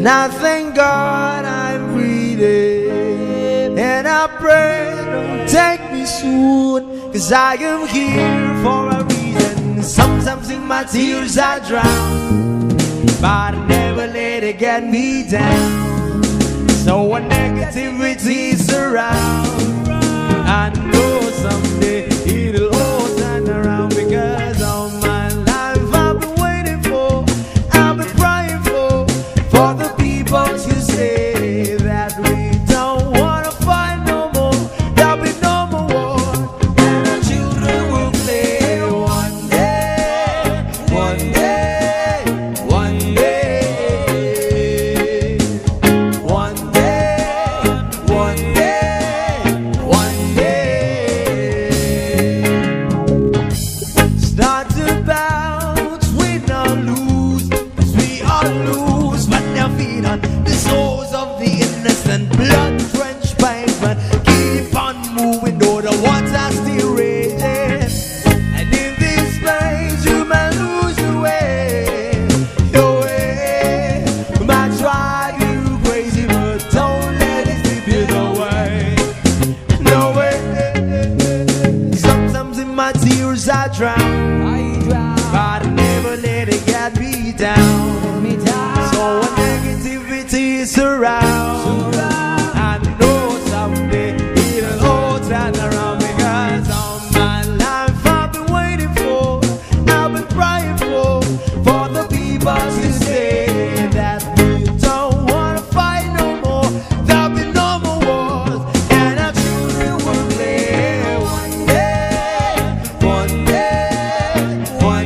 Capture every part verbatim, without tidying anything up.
And I thank God I'm breathing, and I pray don't take me soon, 'cause I am here for a reason. Sometimes in my tears I drown, but I never let it get me down. So when negativity surrounds, I know someday it'll all turn around, because all my life I've been waiting for, I've been praying for, for the people to say that we don't want to fight no more, there'll be no more war, and our children will play one day, one day, one day, one day, one day, one day. Start to bounce, win or lose, 'cause we all lose, but their feet on the souls of the innocent, blood-drenched pavement. Keep on moving, though the water's still raging. And in this place, you may lose your way, your way. Might drive you crazy, but don't let it slip you away. No way. Sometimes in my tears I drown, but I never let it get me down. So when negativity surrounds, I know someday it'll all turn around, because all my life I've been waiting for, I've been praying for, for the people to say that we don't want to fight no more, there'll be no more wars, and our children will play one day, one day, one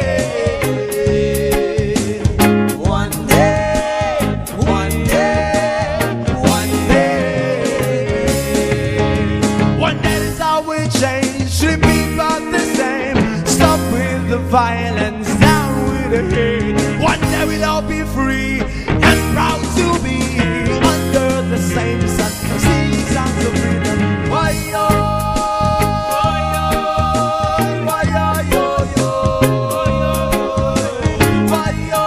day, one day, one day, one day. One day is how we change, should be about the same. Stop with the violence, down with the hate. One day we'll all be free and proud to be under the same sun, singing songs of freedom. Why yo, why yo, yo, yo, why yo,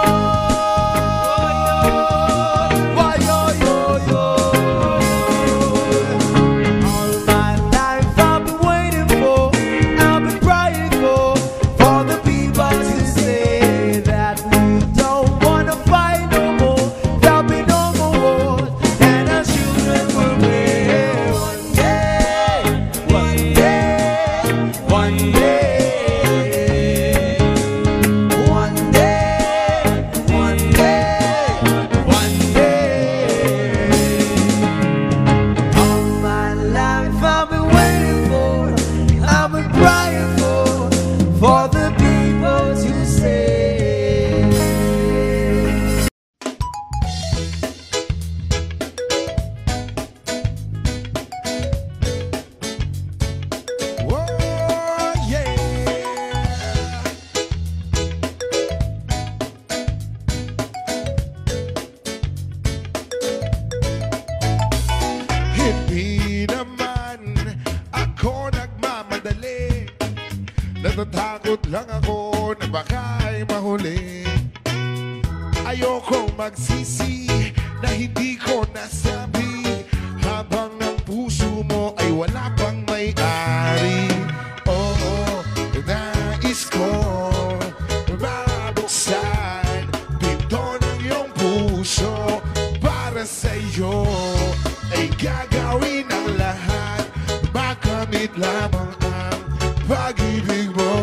why yo, yo, yo. All my life I've been waiting for, I've been praying for, for the people to say that we don't want to fight no more, there'll be no more wars, and our children will play one day, one day, one day, one day, one day, one day. All my life I've been waiting for, I've been praying for, for the people to say. Whoa, yeah. Hindi naman ako nagmamadali, natatakot lang ako na baka'y mahuli. Ayokong magsisi na hindi ko nasabi, habang ang puso mo ay wala pang may-ari. Oo, nais ko mabuksan pinto ng iyong puso, para sa'yo ay gagawin ang lahat, makamit lamang ang pag-ibig mo.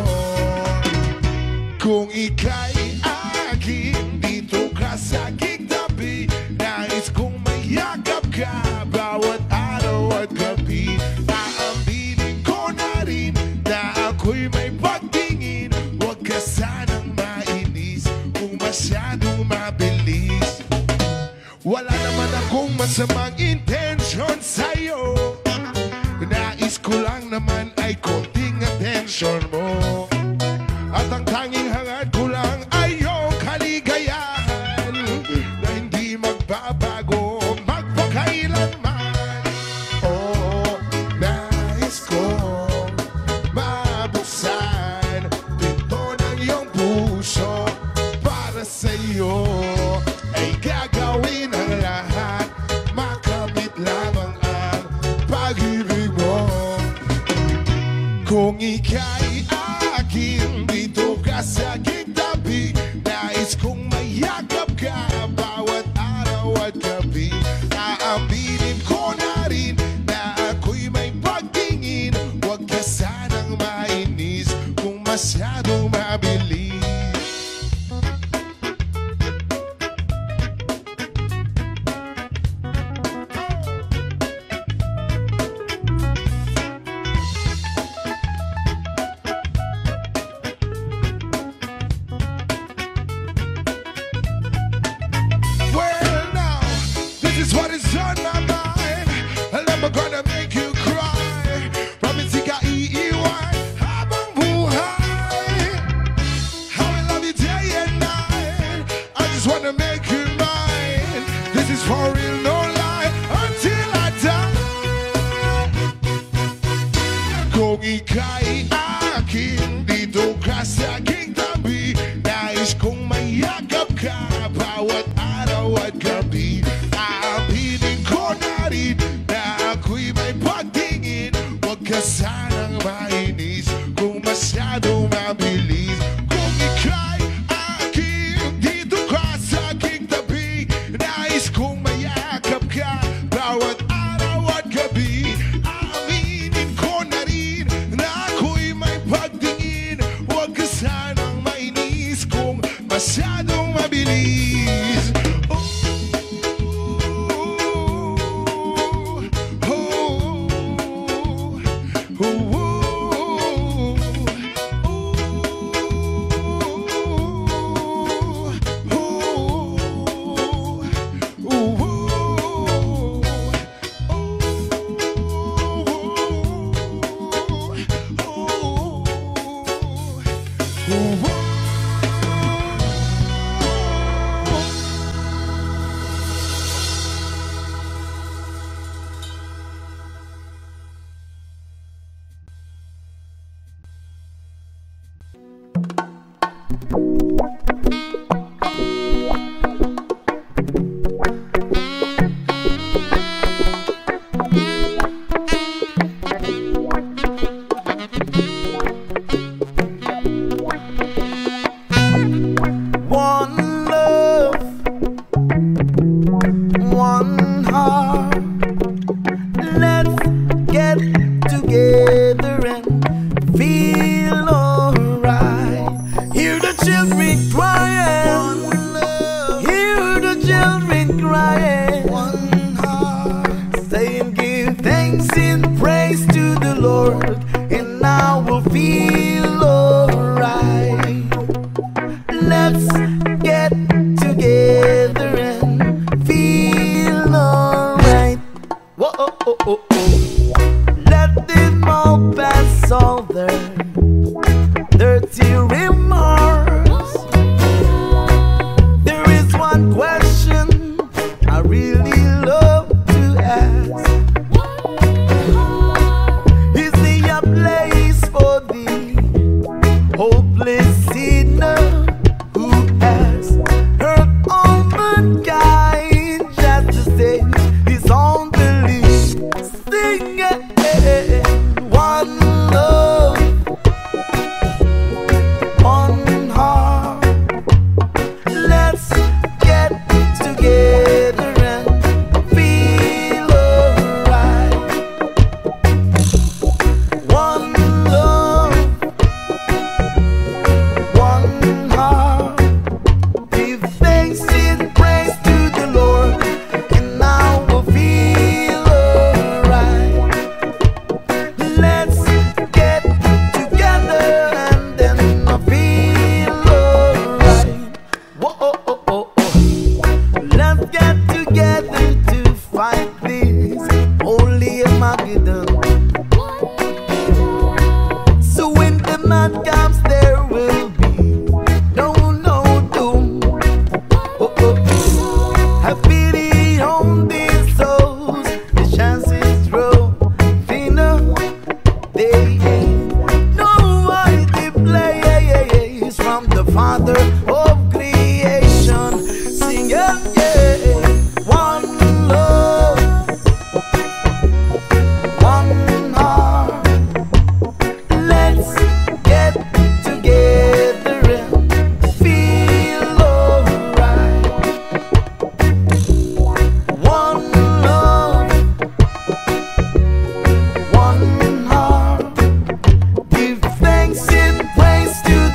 Kung ika'y aking, dito ka sa aking tabi, nais kong mayakap ka bawat araw at gabi. Aaminin ko na rin na ako'y may pagtingin, huwag ka sanang mainis kung masyadong mabilis. Wala naman akong masamang intensyon sa'yo, nais ko lang naman ay konting atensyon mo. At ang tanging hangad ko lang ay iyong kaligayahan, na hindi magbabago magpakailanman. Oo, nais kong mabuksan pinto ng iyong puso, para sa'yo ay gagawin masyado mabilis. Well now, this is what is on my mind, and I'm gonna make you cry. Promise you got E E Y, habang buhay. How I love you day and night, I just wanna make you mine. This is for real, no lie, until I die. Kung ika'y akin, dito ka sa aking tabi. Nais kong mayakap ka bawat araw at gabi. Aaminin ko na rin na ako'y may pagtingin. Huwag ka sanang mainis kung masyado mabilis. Kung ika'y akin, dito ka sa aking tabi. Nais kong mayakap ka bawat araw at gabi. Aaminin ko na rin na ako'y may pagtingin. Huwag ka sanang mainis kung masyadong mabilis. One love, one heart. Let's get together and feel alright. Hear the children crying. One love. Hear the children crying. One heart. Saying give thanks and praise to the Lord, and I will feel alright. Let's get together and feel alright. Whoa, oh, oh, oh, oh. Let them all pass all their dirty remarks. There is one question I really love to ask. Is there a place for the hopeless sinner who has hurt all mankind just to save his own belief? Sing it. One love, one heart. Let's get together and feel alright. One love, one heart. Give thanks and praise to the Lord, and I will feel alright. Let's get together and then I feel alright. Whoa, oh, oh, oh, oh. Let's get together to fight this holy Armageddon. So when the man comes, there will be no, no doom. Oh, oh, oh. Have pity on these souls. The chances grow thinner. They ain't no way they play from the Father of creation. Sing it, yeah. One love, one heart. Let's get together and feel alright. One love, one heart. Give thanks and praise to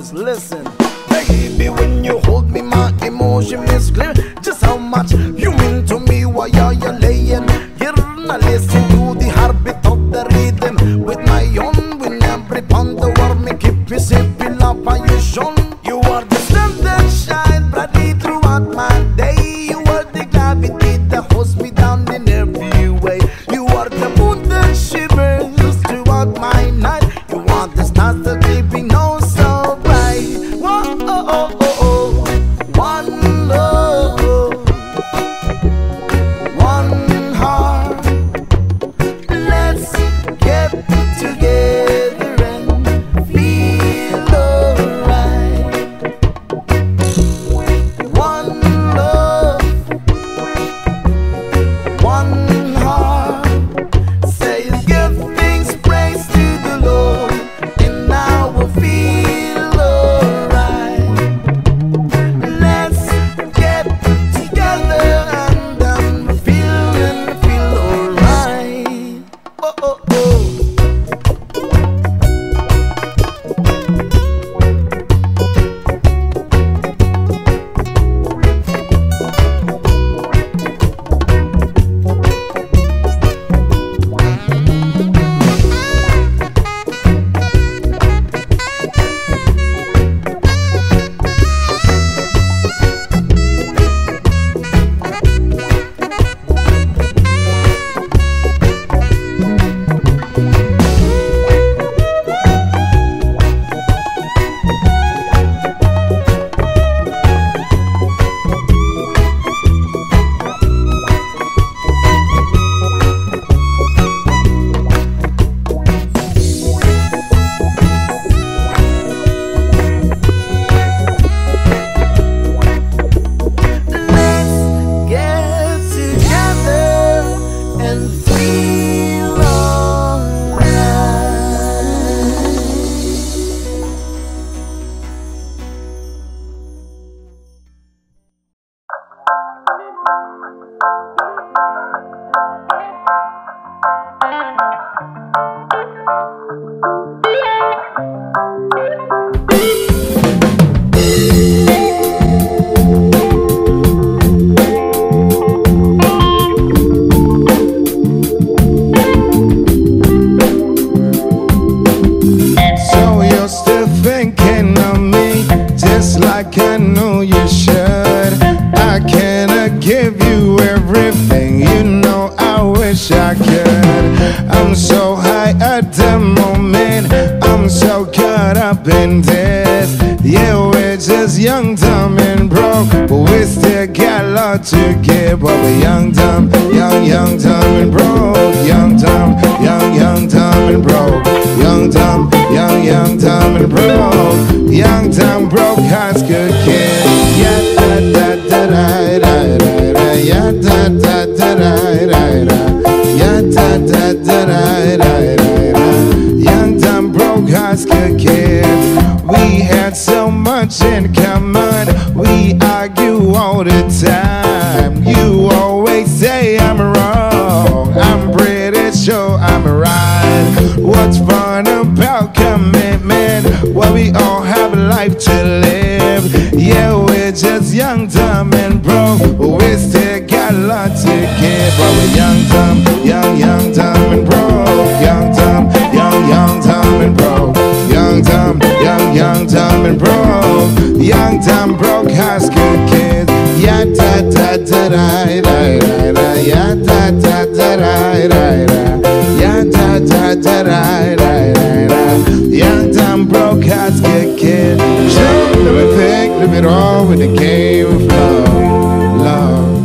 Just listen. Baby, when you hold me, my emotion is clear. Just how much you mean to me while you're laying here. Now listen to the heartbeat of the rhythm. With my own, with every pound the world me keep you sipping up and you shone. You are the sun that shines brightly throughout my day. You are the gravity that holds me down in every way. You are the moon that shivers throughout my night. You are the stars that keep me know so bright. Whoa, oh, oh, oh, oh. One love, one heart. Let's get together and feel alright. One love, one heart. Say give thanks, praise to the Lord, and now we'll feel alright. Let's get together and then we'll feel and feel alright. Oh, oh, oh. Let's get together and feel alright. So you're still thinking of me, just like I know you should. I cannot give you everything, you know I wish I could. I'm so high at the moment, I'm so caught up in this. Yeah, we're just young, dumb and broke, but we still got a lot to give. But we're young, dumb, young, young, dumb and broke. Young, dumb, young, young, dumb and broke. Young, dumb, young, young, dumb and broke. Young, dumb, broke high school kid. Yeah, da da da da da da da. Yeah, da da da da da da. Yeah, da da da da da da. Young, dumb, broke high school kid. We had so much in common. We argue all the time. You always say I'm wrong. I'm pretty sure I'm right. What's fun about commitment? Well, we all have a life to live. Yeah, we're just young, dumb, and broke, but we still got a lot to give. But we're young, dumb, young, young, dumb, and broke. Young, dumb, young, young, dumb, and broke. Young, dumb, young, young, dumb, and broke. Young, dumb, broke high school kids. Yeah, da da da da da da da. Yeah, da da da da da da. Yeah, da da da da da da. Young, dumb, broke high school kid. Sure, live it big, live it all with the game of love, love.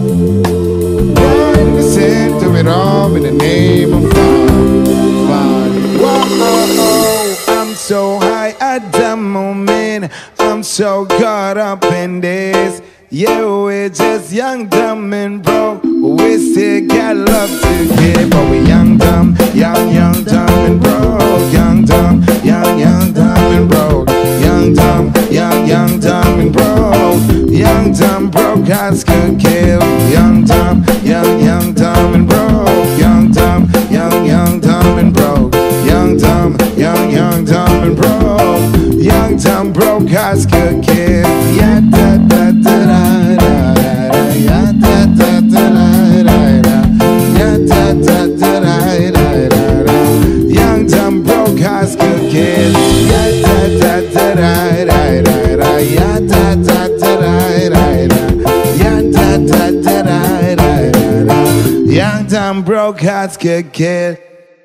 One percent do it all in the name of fun, fun. Whoa, I'm so high at the moment. I'm so caught up in this. Yeah, we're just young, dumb, and broke, but we still got love to give. But we're young, dumb, young, young, dumb, and broke. Young, dumb, young, young, dumb, and broke. Young, dumb, young, young, dumb, and broke. Young, dumb, broke high school kid. Young, dumb, young, young, dumb, and broke. Young, dumb, young, young, dumb, and broke. Young, dumb, young, young, dumb, and broke. Young, dumb, broke hearts could kill. Yeah, da da da da da da. Yeah, da da da da da da. Yeah, da da da da da da. Young dumb broke hearts could kill. Yeah, da da da da da da da. Yeah, da da da da da da. Yeah, da da da da da da. Young dumb broke hearts could kill.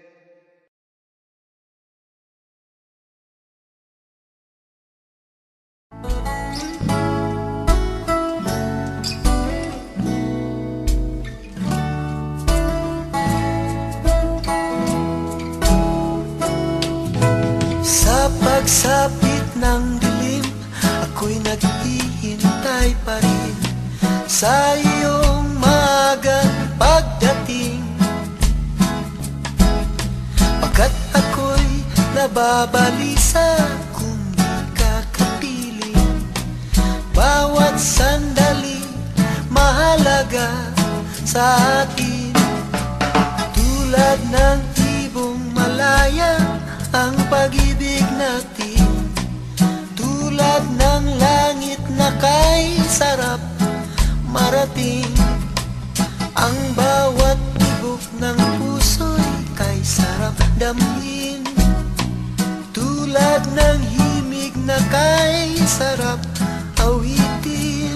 Sa pagsapit ng dilim, ako'y naghihintay pa rin sa iyong maagang pagdating. Pagkat ako'y nababalisa kung di ka kapiling. Bawat sandali mahalaga sa atin. Tulad ng ibong malaya ang pag-ibig natin, tulad ng langit na kay sarap marating. Ang bawat tibok ng puso'y kay sarap damhin, tulad ng himig na kay sarap awitin.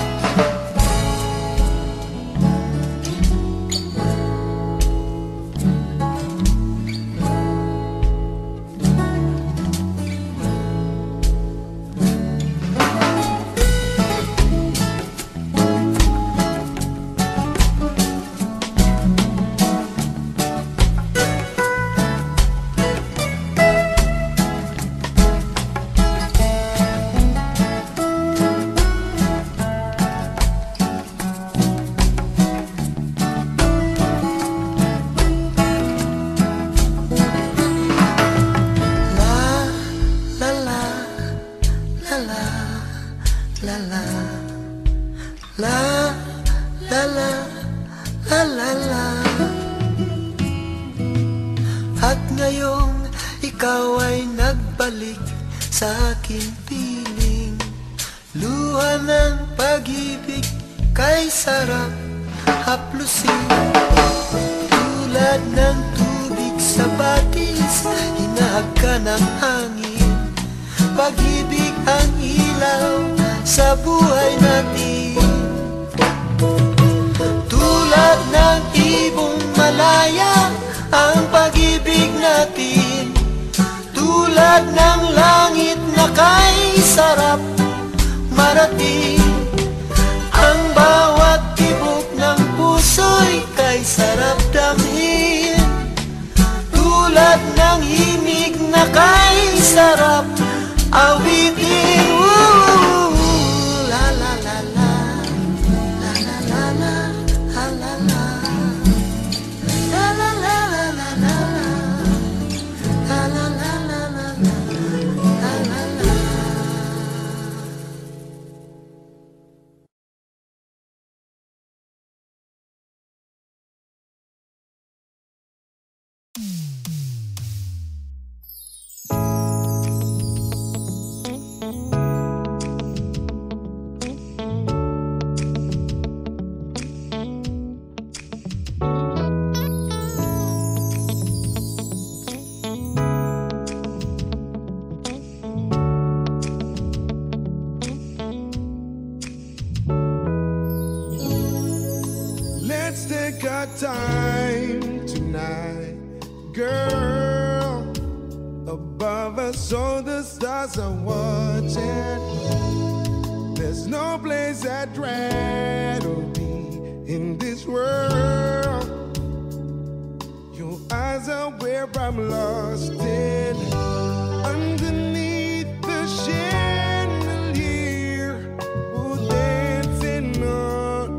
Time tonight, girl. Above us, all the stars are watching. There's no place I'd rather be in this world. Your eyes are where I'm lost in. Underneath the chandelier, we're dancing on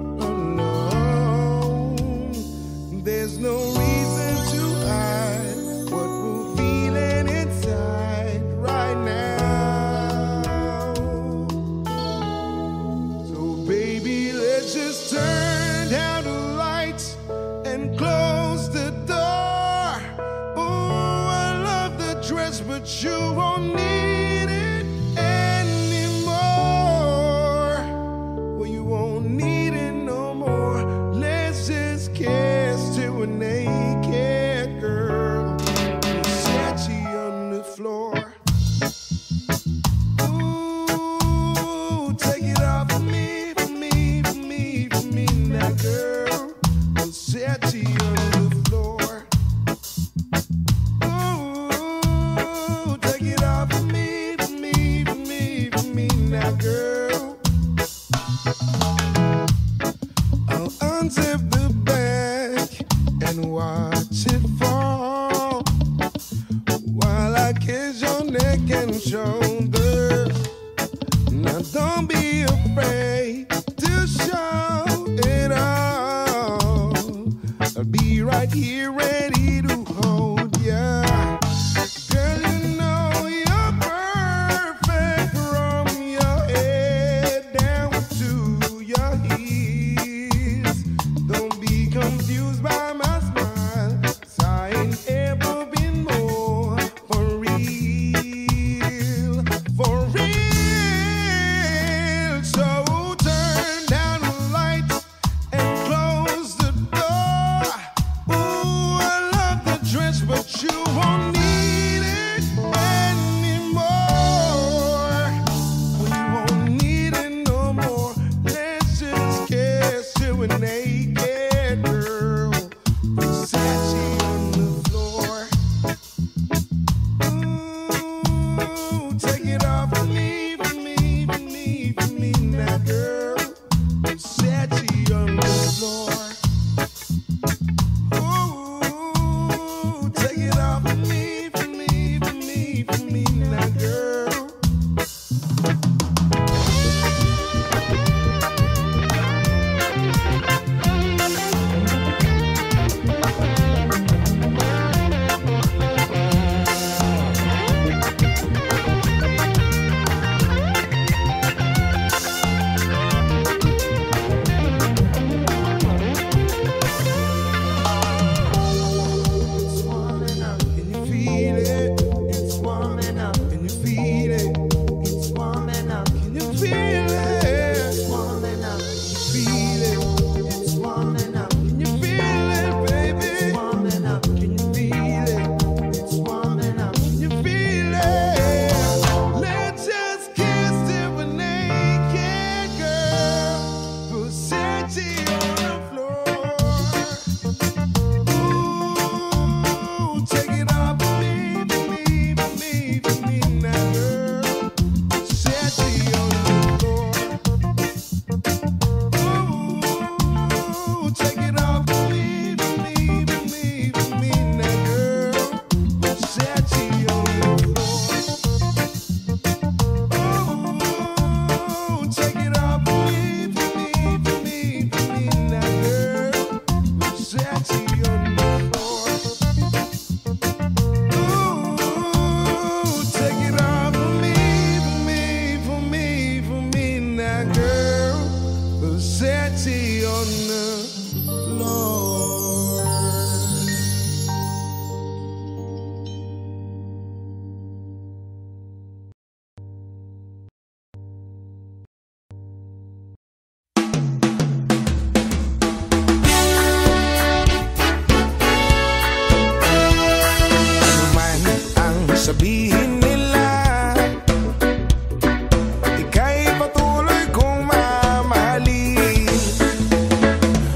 alone. There's no reason to hide what we're feeling inside right now. So baby, let's just turn down the lights and close the door. Oh, I love the dress, but now, girl. I'll unzip the bag and watch it fall while I kiss your neck and shoulder. Now don't be afraid to show it all. I'll be right here ready to hold ya. Girl, you know you're perfect from your head down to your heels. Don't be confused by my smile, 'cause I ain't ever been more for real, for real. So turn down the lights and close the door. Ooh, I love the dress, but you won't need it anymore. We won't need it no more. Let's just kiss till we're naked, girl. Versace on the floor. Ooh, take it off for me, for me, for me, for me now, girl. Versace on the floor. Ooh, take it off for me, for me, for me, for me now, girl. It's warming up, can you feel it? It's warming up, can you feel it? It's warming up, can you feel it? It's warming up, can you feel it? It's warming up, can you feel it, baby? It's warming up, can you feel it? It's warming up, can you feel it? Let's just kiss till we're naked, girl. Versace on the floor. Ooh, take it off for me, for me, for me, for me now, girl. Versace on the floor. Ooh, take it off for me, for me, for me, for me now, girl. Versace on the floor. Ooh, take it off for me, for me, for me, for me now, girl. Versace on the floor. Ooh, take it off for me, for me, for me, for me now, girl. Versace on the floor. Ano man ang sabihin nila, ika'y patuloy kong mamahalin.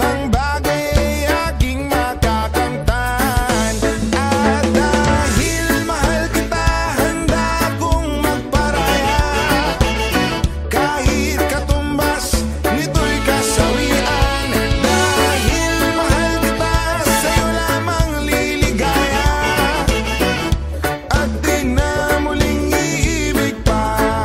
anumang bagay ay aking makakamtan. At dahil mahal kita, handa kong magparaya. Kahit katumbas nito'y kasawian. Dahil mahal kita, sa'yo lamang liligaya. At di na muling iibig pa.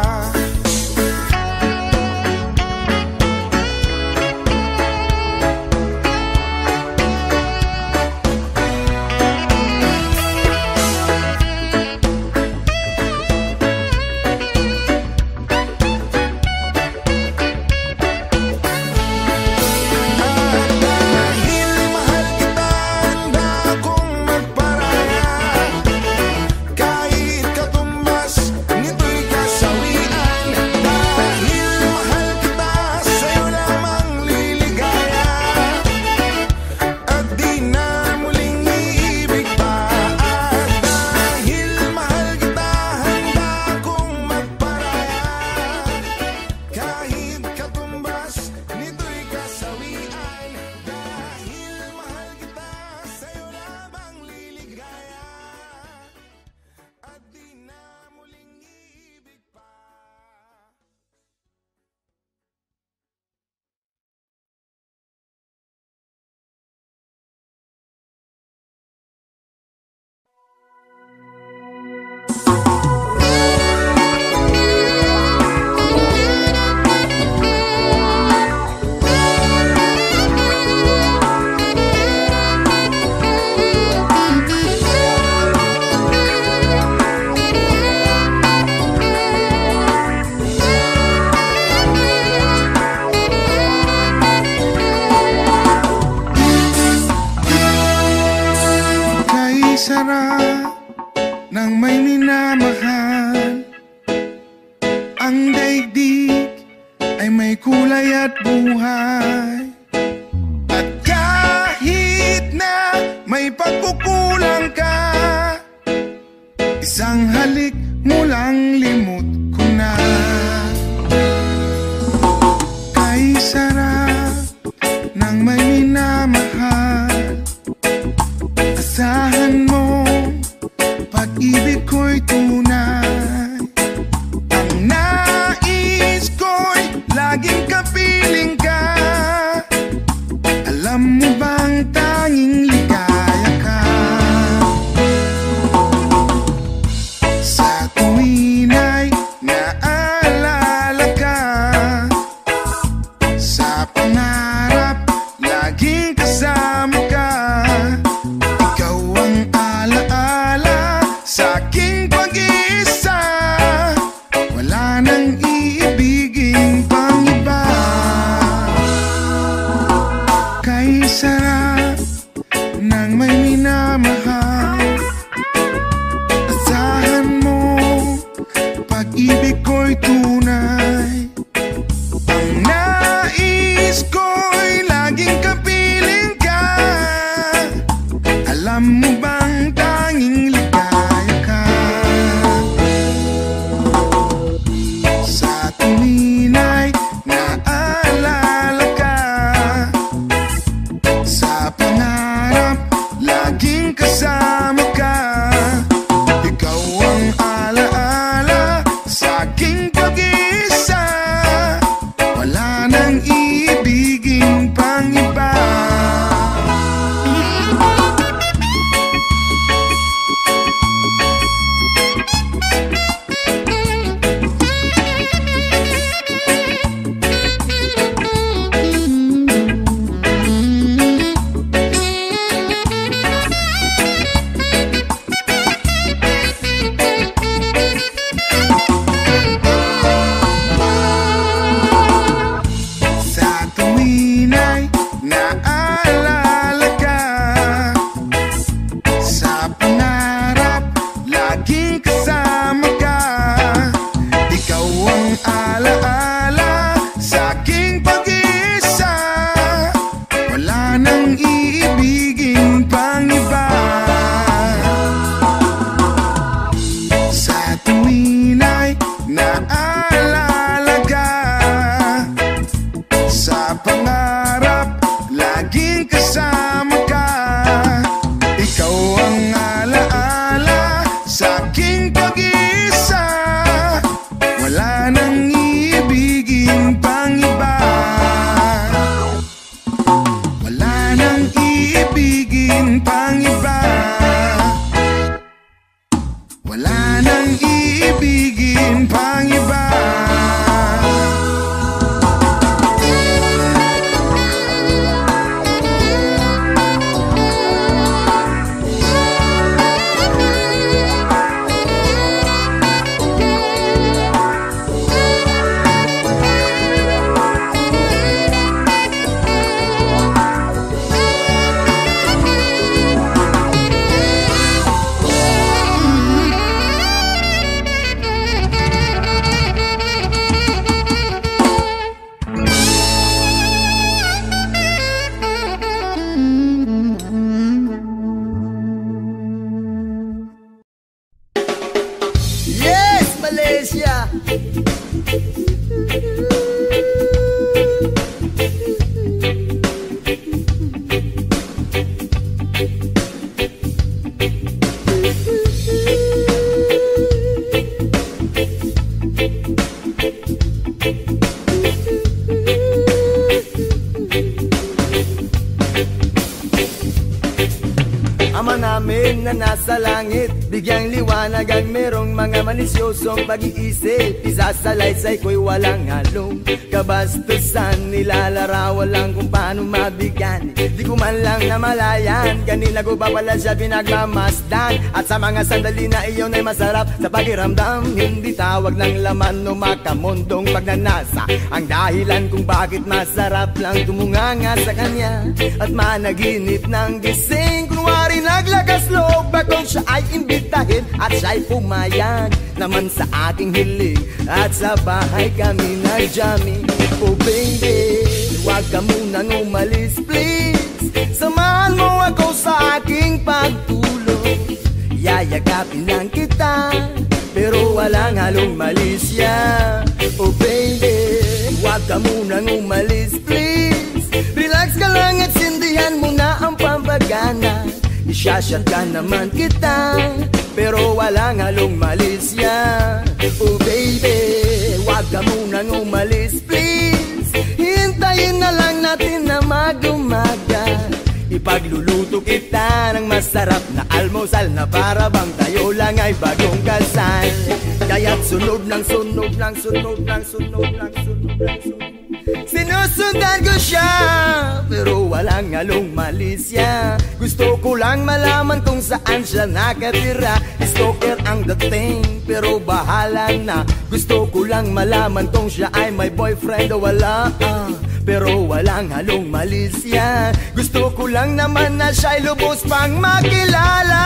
Dahil mahal kita, handa kong magparaya. Kahit katumbas nito'y kasawian. Dahil mahal kita, sa'yo lamang liligaya. At di na muling iibig pa. At dahil mahal kita, handa kong magparaya. Kahit katumbas nito'y kasawian. Dahil mahal kita, sa'yo lamang liligaya. At di na muling iibig pa. Kay sarap ng may minamahal. Ang daigdig ay may kulay at buhay. At kahit na may pagkukulang ka, isang halik mo lang limot ko na. Kay sarap ng may minamahal. Asahan mo, pag-ibig ko'y tunay. Ang nais ko'y laging kapiling ka. Alam mo bang tanging ligaya ka? Sa tuwin ay naalala ka. Sa pangarap, laging kasama ka. Ikaw ang alaala sa aking pag-iisa. Wala nang iibigin pang iba. Kay sarap ng may minamahal. Asahan mo, pag-ibig ko'y tunay. Ang nais ko'y laging kapiling ka. Alam mo bang tanging ligaya ka? Sa tuwin ay naalala ka. Sa pangarap, laging kasama ka. Ikaw ang alaala sa aking pag-iisa. Wala nang iibigin pang iba. Sa tuwin ay naalala ka. Sa pangarap, laging kasama ka. Ikaw ang alaala sa aking pag-iisa. Wala nang iibigin pang iba. Sa tuwin ay naalala ka. Sa pangarap, lagi Na nasa langit, bigyang liwanag ang merong mga malisyosong pag-iisip. Isasalaysay ko'y walang halong kabastusan, nilalarawan lang kung paano mabigyan. Di ko man lang namalayan, kanina ko ba pala siya pinagmamasdan. At sa mga sandali na iyon ay masarap sa pakiramdam. Hindi tawag ng laman o makamundong pagnanasa ang dahilan kung bakit masarap lang tumunganga sa kanya. At managinip ng gising, kunwari naglakas loob bakong siya ay imbitahin at siya'y pumayag naman sa aking hiling. At sa bahay kami nag-jamming. Oh baby, huwag ka munang umalis please, samahan mo ako sa aking pagtulog. Yayagapin lang kita pero walang halong malisya. Oh baby, huwag ka munang umalis please, relax ka lang at sindihan mo na ang pampagana. Isyashot ka naman kita pero walang halong malisya. Oh baby, huwag ka munang umalis please, hintayin na lang natin na mag-umaga. Ipagluluto kita ng masarap na almusal na para bang tayo lang ay bagong kasal. Kaya't sunog ng sunog ng sunog ng sunog ng sunog ng sunog, sinusundan ko siya pero walang halong malisya. Gusto ko lang malaman kung saan siya nakatira. Stalker ang dating pero bahala na. Gusto ko lang malaman kung siya ay may boyfriend o wala, uh, pero walang halong malisya. Gusto ko lang naman na siya'y lubos pang makilala.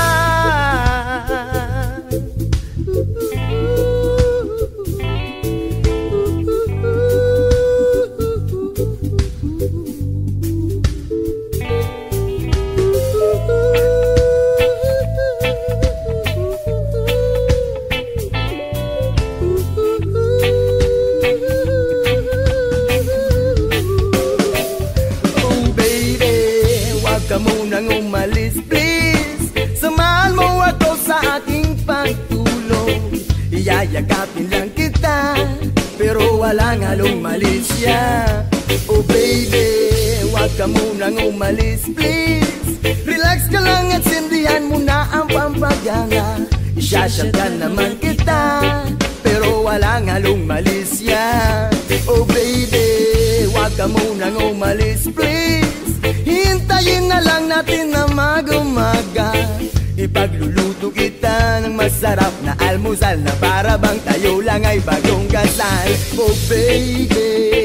Ka munang umalis please, samahan mo ako sa aking pagtulog. Iyayagapin lang kita pero walang halong malisya. Oh baby, huwag ka munang umalis please, relax ka lang at sindihan mo na ang pampagana. Isyashot ka naman kita pero walang halong malisya. Oh baby, huwag ka munang umalis please, hintayin na lang natin na mag-umaga. Ipagluluto kita ng masarap na almusal na para bang tayo lang ay bagong kasal. Oh baby,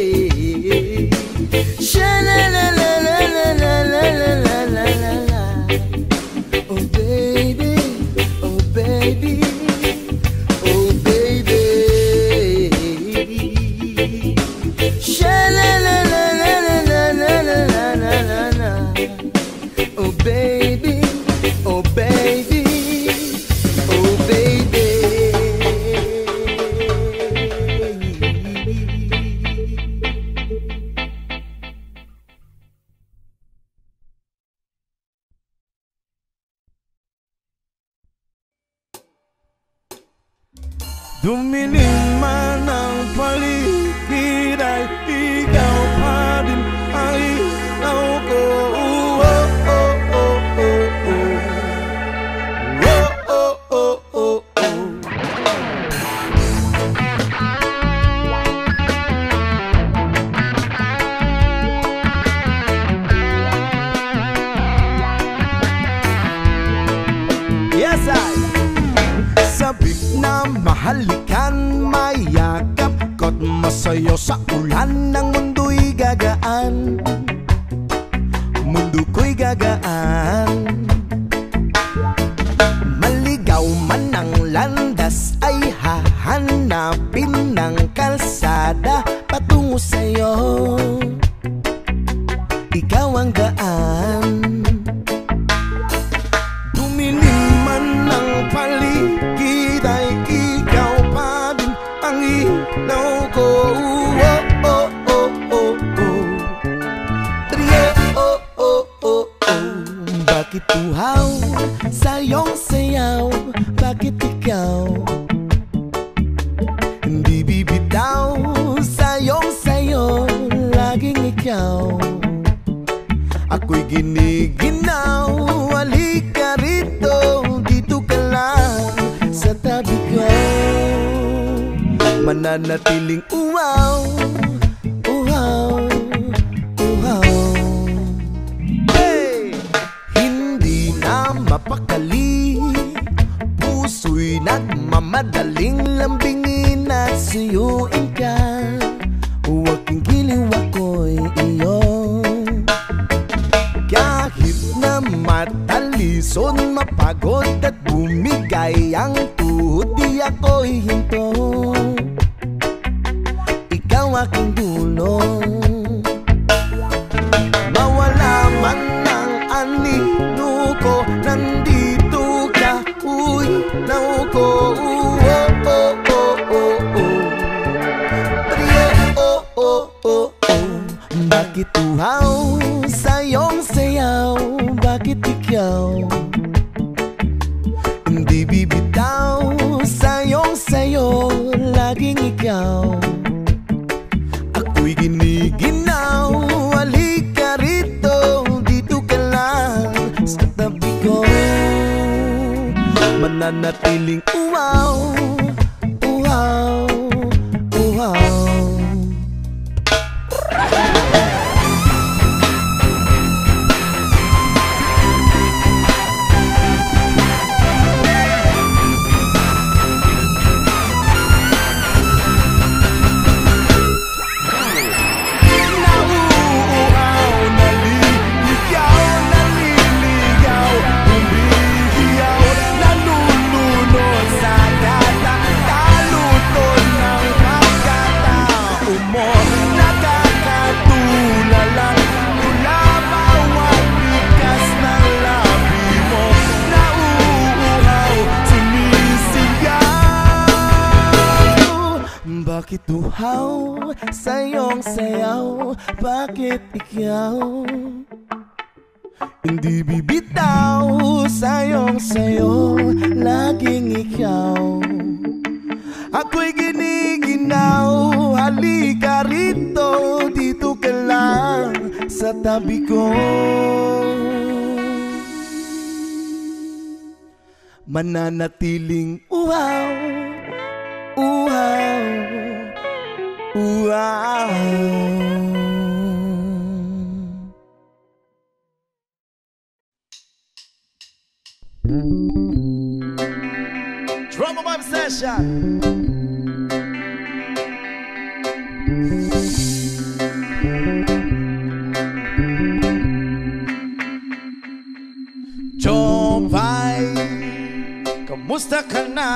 sha-la-la-la-la-la-la-la-la-la-la. Oh baby, oh baby, oh baby, sha-la-la-la-la-la-la-la-la-la. Oh baby, oh baby, oh baby. Dumilim man ang paligid ay ikaw pa din ang ilaw ko. Oh, oh, oh, oh, oh. Oh, oh, oh, oh, oh. Yes, I sabik na mahalikan, mayakap ko't masayo sa ulan ng mundo'y gagaan. Mundo ko'y gagaan. Maligaw man ang landas ay hahanapin ng kalsada patungo sa'yo. Ikaw ang daan. Dumilim man ang paligid ay ikaw pa din ang giniginaw, halika rito, dito ka lang sa tabi ko. Mananatiling uhaw, uhaw, uhaw. Hey! Hindi na mapakali, puso'y nagmamadaling lambingin at suyuin ka. Huwag kang giliw, ako'y iyo. Kahit na matalison, mapagod at bumigay ang tuhod, di ako'y hinto. Ikaw aking dulong, mawala man ang anino ko, nandito ka, uy, nauko. Oh, oh, oh, oh, oh. Priyo, oh, oh, oh, oh. Bakit uhaw sa'yong sayaw? Bakit ikaw hindi bibitaw? Sa'yong sayo, laging ikaw. Ako'y giniginaw, halika rito, dito ka lang sa tabi ko. Mananatiling uhaw, uhaw, uhaw. Bakit uhaw sa'yong sayaw? Bakit ikaw hindi bibitaw? Sa'yong sayo, laging ikaw. Ako'y giniginaw, halika rito, dito ka lang sa tabi ko. Mananatiling uhaw, uhaw, uhaw. Tropa Vibe Session. Tropa, kamusta ka na?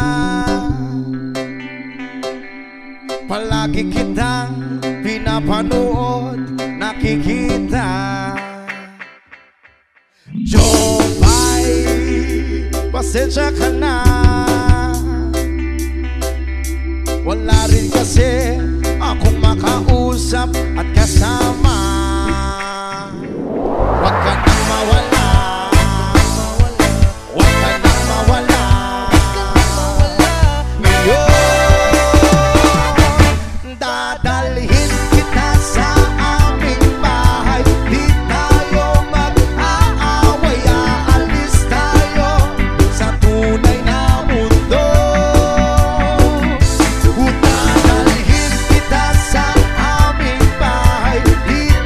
Palagi kitang pinapanood, nakikita. Jopay, pasensya ka na. Wala rin kasi akong makausap at kasama. Huwag ka nang mawala, huwag ka nang mawala. Ngayon dadalhin kita sa aming bahay. Di tayo mag-aaway, aalis tayo sa tunay na mundo. Dadalhin kita sa aming bahay. Di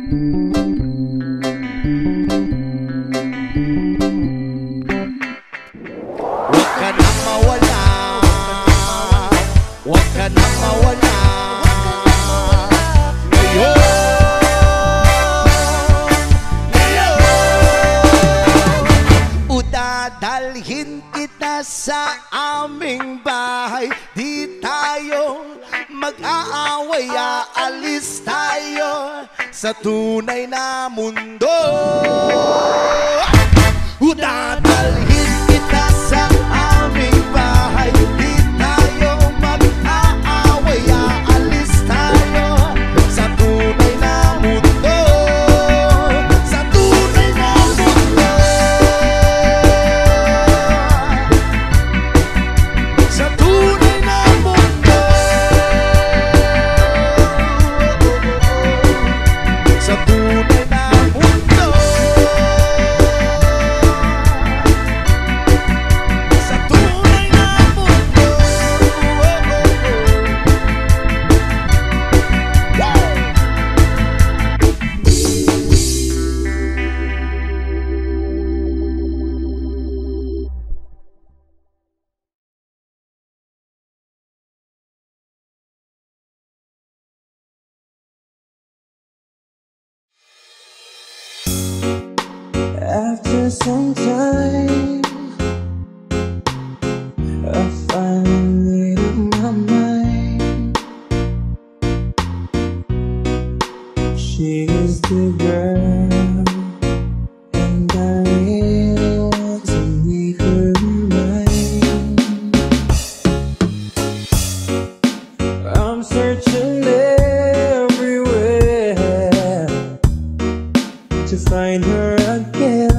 Huwag ka na mawala, huwag ka na mawala. Ngayon, ngayon, udadalhin kita sa aming bahay. Di tayo mag-aaway, aalis tayo sa tunay na mundo. Udadalhin kita sa aming bahay. Di tayo mag-aaway, aalis tayo sa tunay na mundo. Sa tunay na mundo. Sa tunay na mundo. Sa tunay na mundo. Sa tunay na mundo. After some time, I finally made up my mind. She is the girl, and I really want to make her mine. I'm searching everywhere to find her again.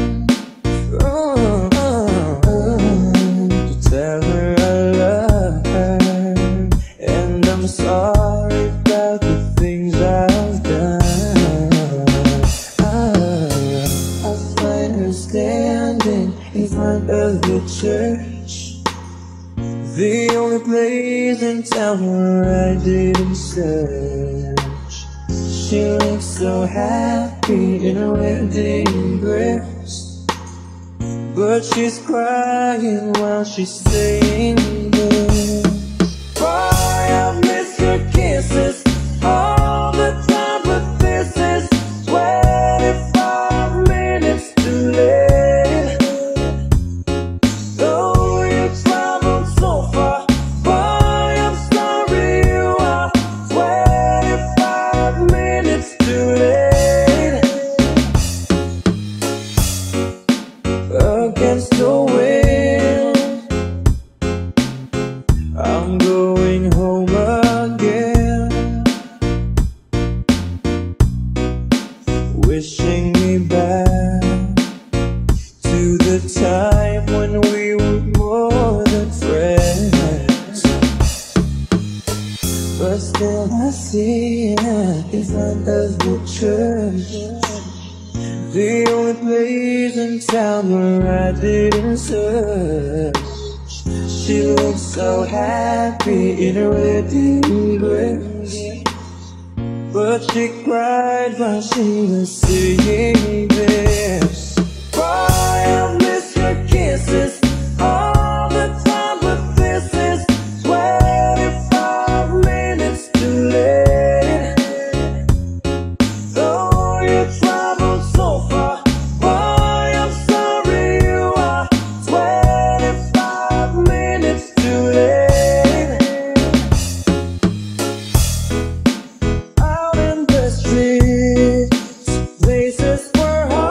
Oh, oh, oh, to tell her I love her, and I'm sorry about the things I've done. Ah, I find her standing in front of the church, the only place in town where I didn't search. She looks so happy in her wedding dress, but she's crying while she's saying this. Boy, I miss your kisses all the time, but this is twenty-five minutes too late. Though you traveled so far, boy, I'm sorry you are twenty-five minutes too late. Against the wind, I'm going home again, wishing me back to the time when we were more than friends. But still I see her in front of the church, the only place in town where I didn't search. She looks so happy in her wedding dress, but she cried while she was singing this. Boy, I miss your kisses all the time, but this is twenty-five minutes too late. Though you traveled so far, boy, I'm sorry you are twenty-five minutes too late. Out in the streets, places where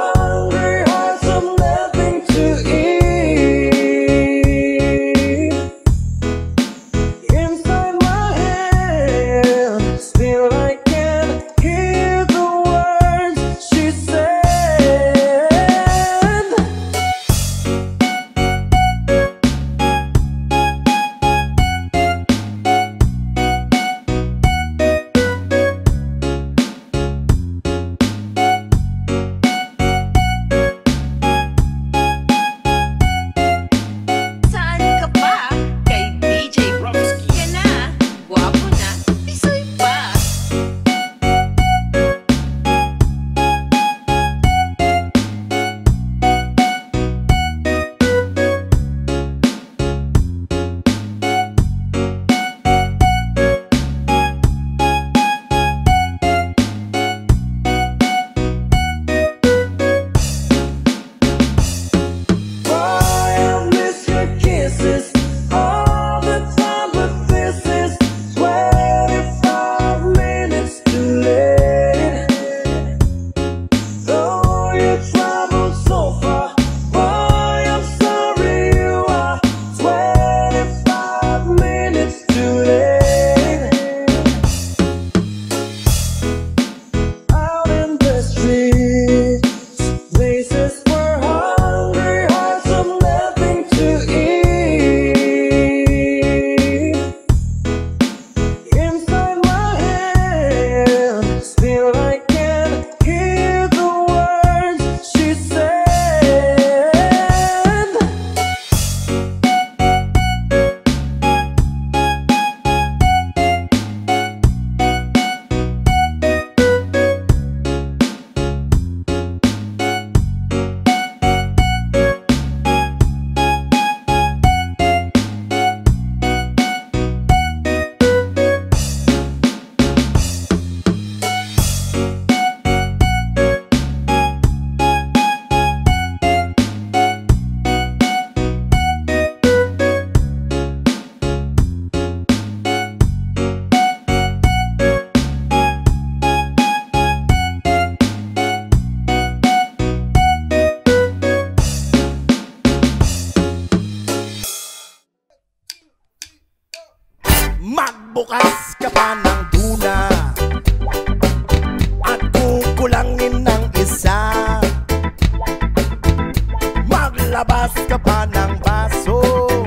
Magbukas ka pa ng baso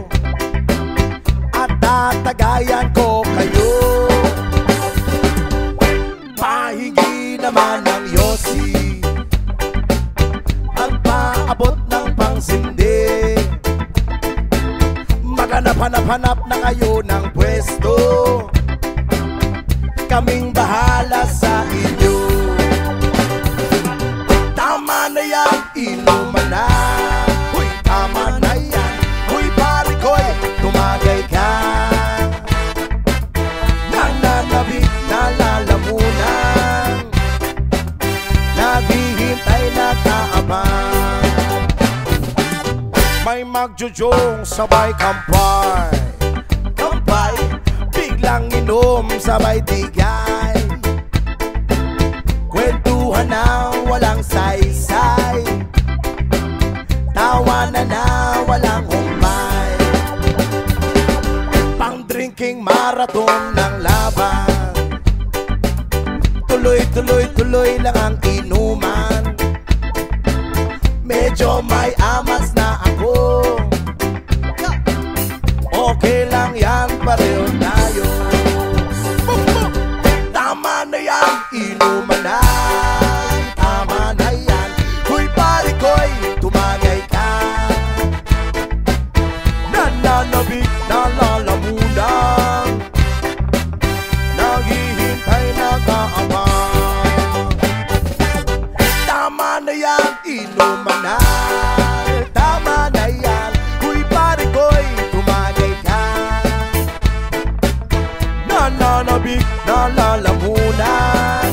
at tatagayan ko kayo. Pahingi naman ng yosi, magpaabot ng pangsindi. Maghanap-hanap-hanap na kayo ng pwesto, kaming bahala sa inyo. Tama na yan, inuman na. Uy, tama na yan. Uy, pare ko'y tumagay ka. Nananabik na lalamunan, naghihintay na kaabang. May magjujong sabay kampay, kampay, biglang inom sabay digay. Kwentuhan na walang saysay, tawanan na walang humpay. Pang-drinking marathon ng laban, tuloy-tuloy-tuloy lang ang inuman. Medyo may amas na ako, okay lang yan, pareho tayo. Tama na yan, inuman na. Tama na yan, huy pare ko'y tumagay ka. Nananabik na lalamunan, naghihintay na kaabang. Tama na yan, inuman na. Tama na yan, huy pare ko'y tumagay ka. Nananabik na lalamunan,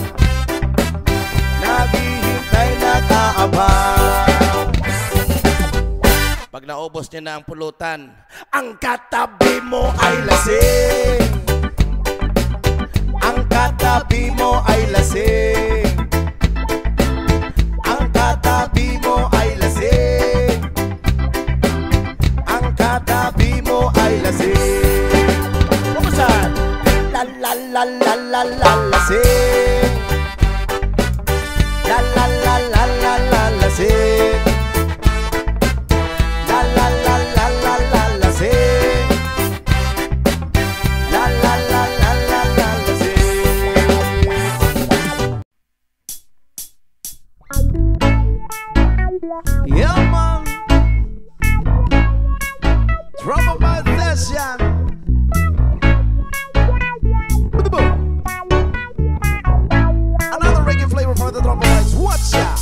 naghihintay na kaabang. Pag naubos niya na ang pulutan, ang katabi mo ay lasing, ang katabi mo ay lasing, ang katabi mo ay lasing, ang katabi mo ay lasing. Kumusta? La la la la la la lasing, la la la la la la lasing, la la la la la la lasing, la la la la la la lasing. Yeah, man. Tropa Baldo. Another reggae flavor for the Tropa Baldo. Watch out.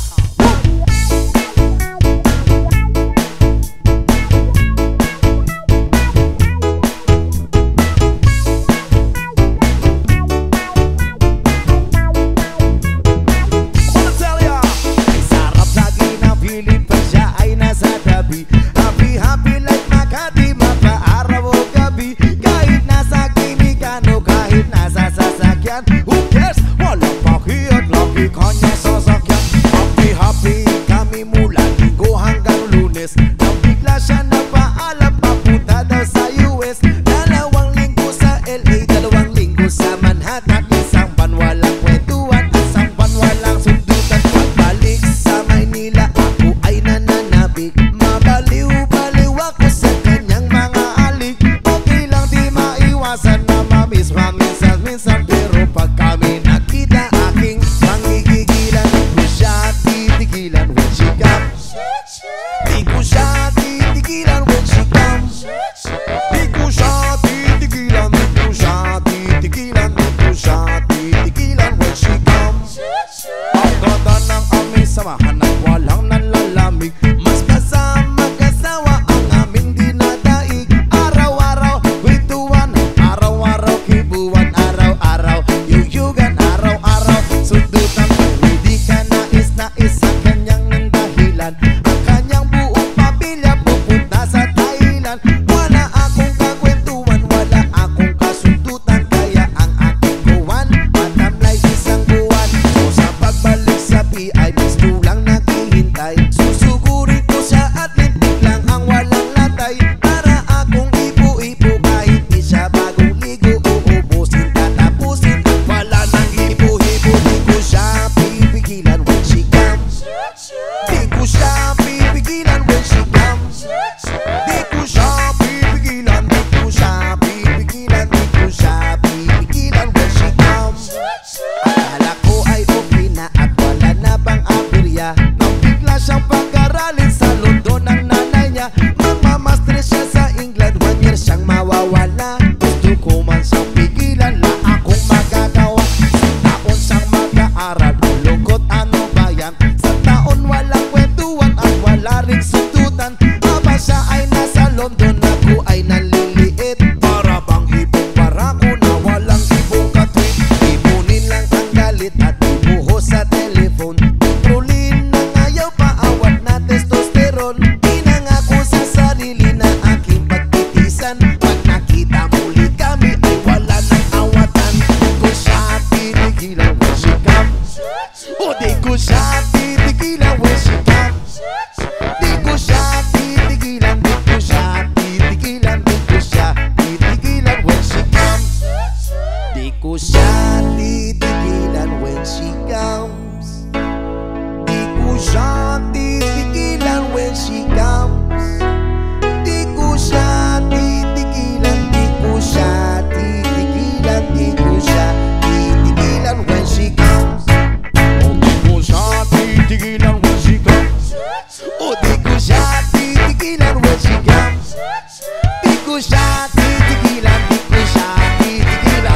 Ay gusto lang na Oh, they go shot the tequila when she comes. They go shot the tequila, they go shot the tequila, they go shot the tequila when she comes. They go shot the tequila when she comes. They go shot the tequila when she comes. They go shot the tequila, they go shot the tequila, they go shot the tequila when she comes. Oh, they go shot the tequila when she comes. Oh, they go shot the tequila when she comes. They go shot the tequila, they go shot the tequila.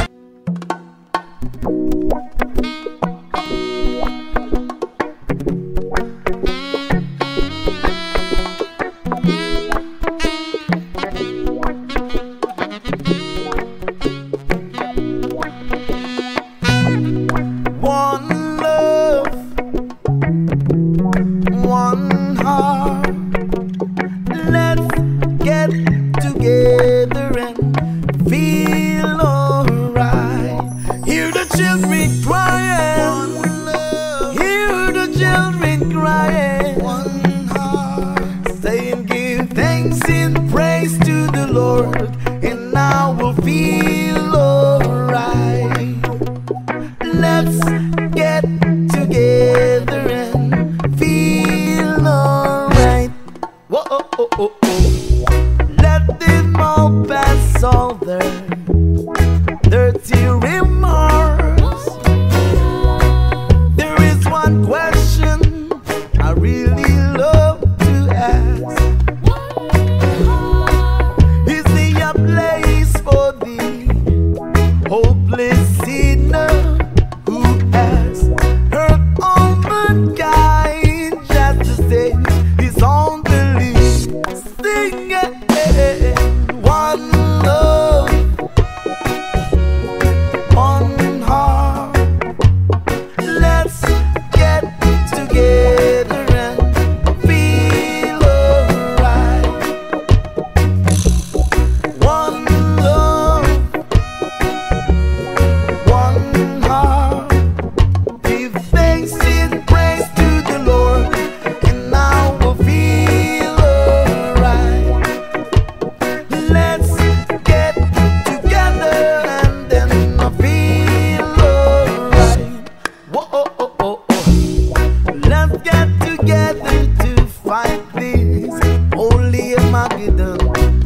One love, one heart. Let's get together and feel alright. Hear the children crying. Hear the children crying. One heart. Saying give thanks and praise to the Lord, and I will feel alright. Let's get together and feel alright. Whoa, oh, oh, oh, oh. Let them all pass all their dirty remarks. There is one question I really love to ask. Is there a place for the hopeless sinner who has hurt all mankind just to save his own belief? Sing it. One love, one heart. Let's get together and feel alright. One love, one heart. Give thanks and praise to the Lord, and I will feel alright. Let's get together and then I feel alright. Whoa, oh, oh, oh, oh. Let's get together to fight this holy Armageddon.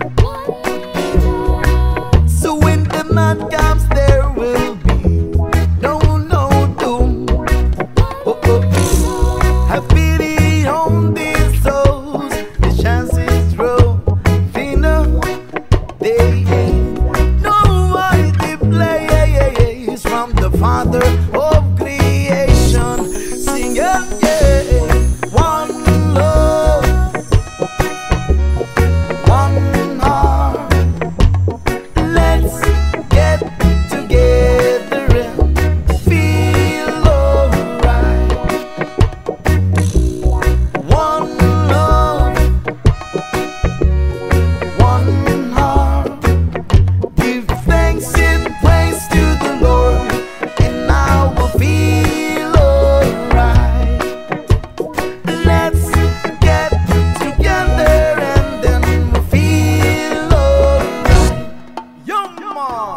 So when the night comes, there will be no, no doom. Oh, oh. Have pity on these souls. The chances grow thinner. They ain't no way they play from the Father of creation. Sing it, yeah. One love, one heart. Let's get together and feel alright. One love, one heart. Give thanks and praise to the Lord, and I will feel alright. Let's get together and then we'll feel alright. Yo, mom.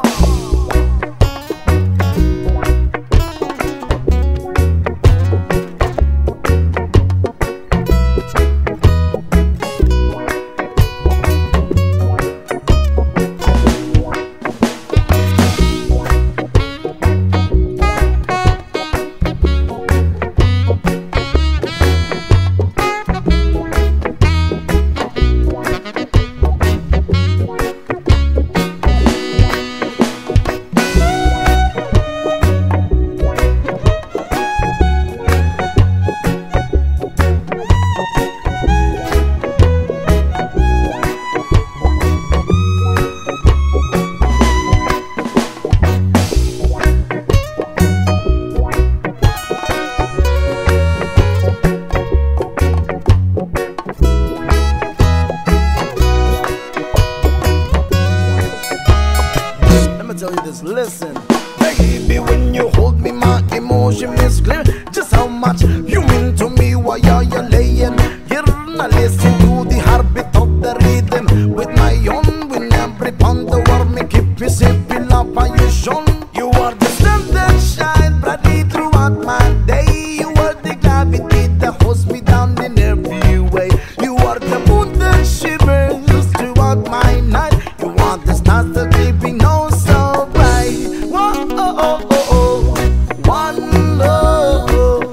Listen, baby, when you hold me, my emotion is clear. Just how much much you mean to me. Why are you laying here? Now listen to the heartbeat of the rhythm. With my own, with every pound the world me keep me sipping up and you shone. You are the sun that shines brightly throughout my day. You are the gravity that holds me down in every way. You are the moon that shivers throughout my night. You are the stars that keep me no so bright. Whoa, oh, oh, oh, oh. One love,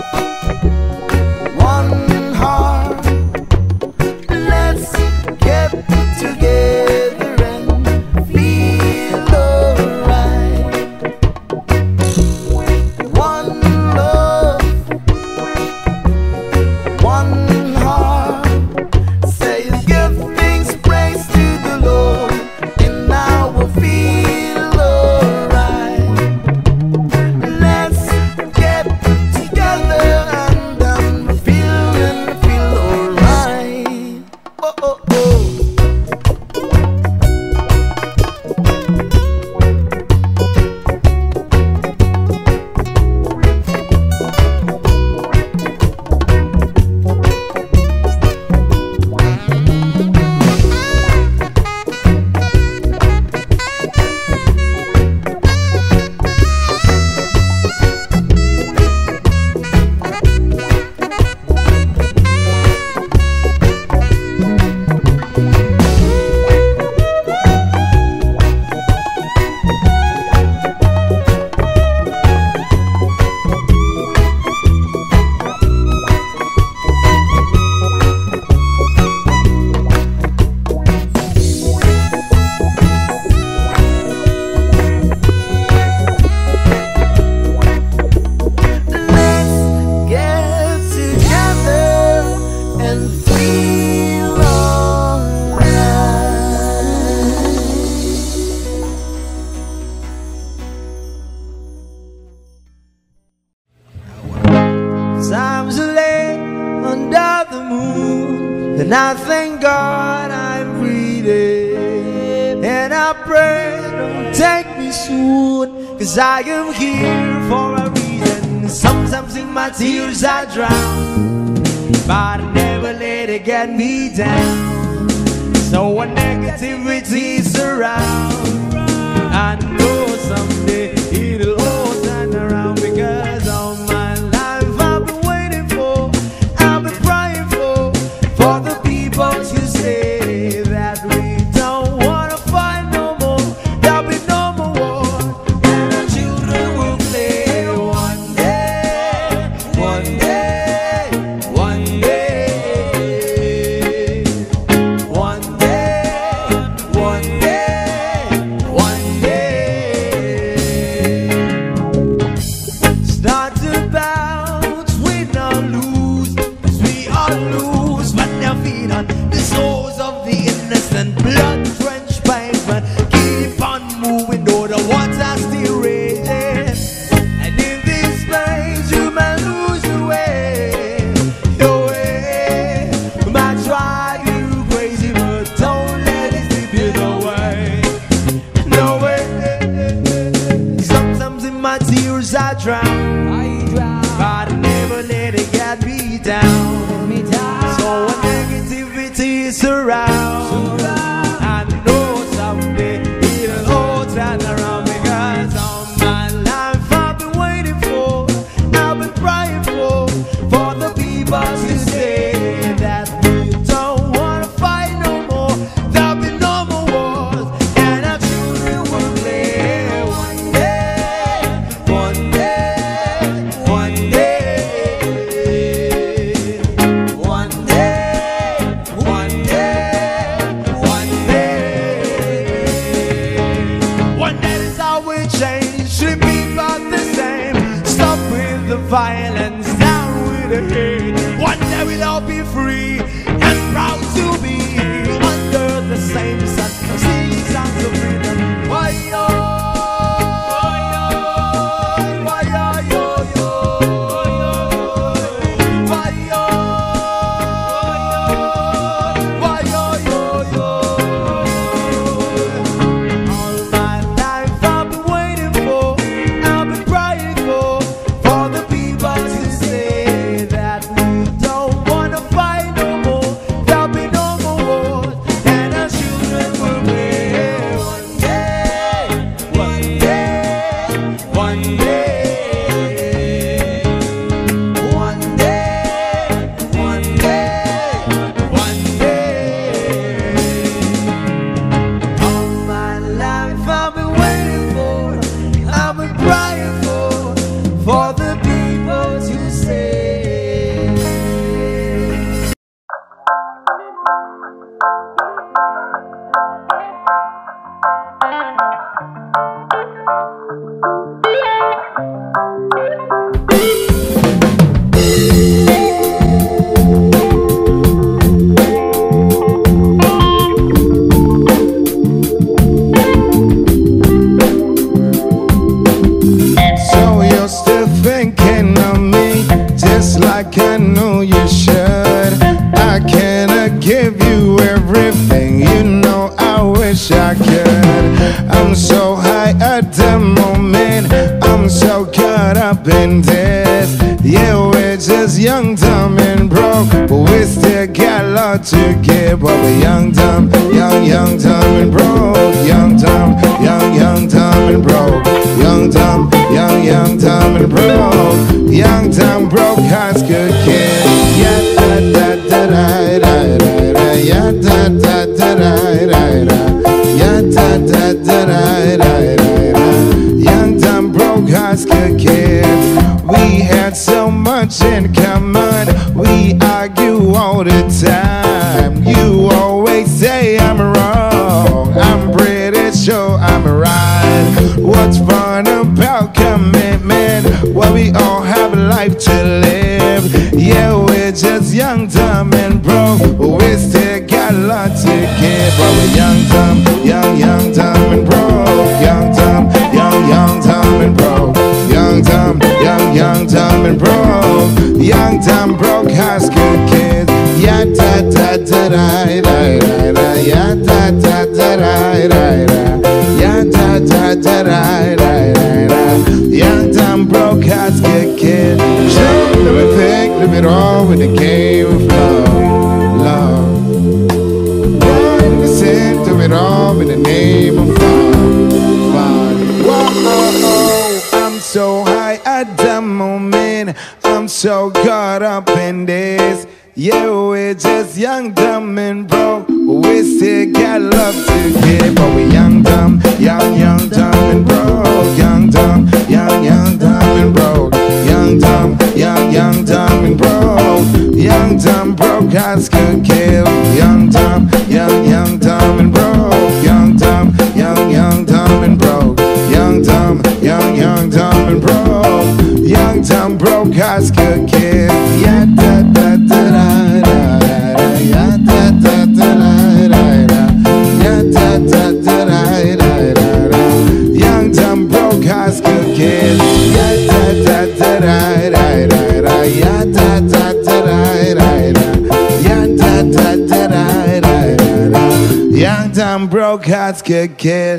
one heart. Let's get together and feel alright. One love, one heart. Say give thanks, praise to the Lord, and I will feel alright. Let's get together and then feel and feel alright. Oh, oh, oh. Let's get together and feel alright. Times are late under the moon, and I thank God I'm breathing. And I pray don't take me soon, cause I am here for a reason. Sometimes in my tears I drown, but I never let it get me down. So when negativity surround, I know someday it'll all turn around. Because all my life I've been waiting for, I've been crying for, for the people to say that we don't wanna fight no more. There'll be no more war, and our children will play one day, one day, one day, one day, one day, one day. Start to bounce, win or lose, 'cause we all lose, but they're feed on the souls of the innocent, blood-drenched pavement. Keep on moving, though the water's still raging. And in this place, you may lose your way, your way. Might drive you crazy, but don't let it slip you away. No way. Sometimes in my tears I drown, but I never let it get me down. So when negativity surrounds, I know someday it'll all turn around. Because all my life I've been waiting for, I've been crying for, for the people to say that we don't wanna fight no more. There'll be no more wars, and our children will play one day, one day, one day, one day, one day, one day. One day is how we change, should be about the same. Stop with the violence, down with the hate. One day we'll all be free and proud to be under the same sun, singing songs of freedom. Why yo, why yo, yo, yo, why yo, why yo, yo, yo. All my life I've been waiting for, I've been crying for, for the people to say just like I know you should. I cannot give you everything, you know I wish I could. I'm so high at the moment, I'm so caught up in this. Yeah, we're just young, dumb and broke, but we still got a lot to give. But we're young, dumb, young, young, dumb and broke. Young, dumb, young, young, dumb and broke. Young, dumb, young, young, dumb and broke. Young, dumb, broke high school kid. Yeah, da da da da da da da. Yeah, da da da da da da. Yeah, da da da da da da. Young, dumb, broke high school kid. We had so much in common. We argue all the time. You always say I'm wrong. I'm pretty sure I'm right. What's fun about commitment? Well, we all have a life to live. Yeah, we're just young, dumb, and broke, but we still got a lot to give. But we're young, dumb, young, young, dumb, and broke. Young, dumb, young, young, dumb, and broke. Young, dumb, young, young, dumb, and broke. Young, dumb, broke high school kids. Yeah, da da da da da da da. Yeah, da da da da da da. Yeah, da da da da da da. Young, dumb, broke high school kid. Sure, let me think, let me all in the game of love, love. One percent of it all in the name of fun, fun. Whoa, I'm so high at the moment, I'm so caught up in this. Yeah, we're just young, dumb, and broke, but we still got love to give. But we're young, dumb, young, young, dumb, and broke. Young, dumb, young, young, dumb, and broke. Young, dumb, young, young, dumb, and broke. Young, dumb, broke high school kid. Young, dumb, young, young, dumb, and broke. Young, dumb, young, young, dumb, and broke. Young, dumb, young, young, dumb, and broke. Young, dumb, broke high school kid. Yeah, da da da da da da. Yeah, da da da da da da. Yeah, da da da da da da da. Young, dumb, broke high school kid. Yeah, da da da da da da da. Yeah, da da da da da da. Yeah, da da da da da da. Young, dumb, broke high school kid.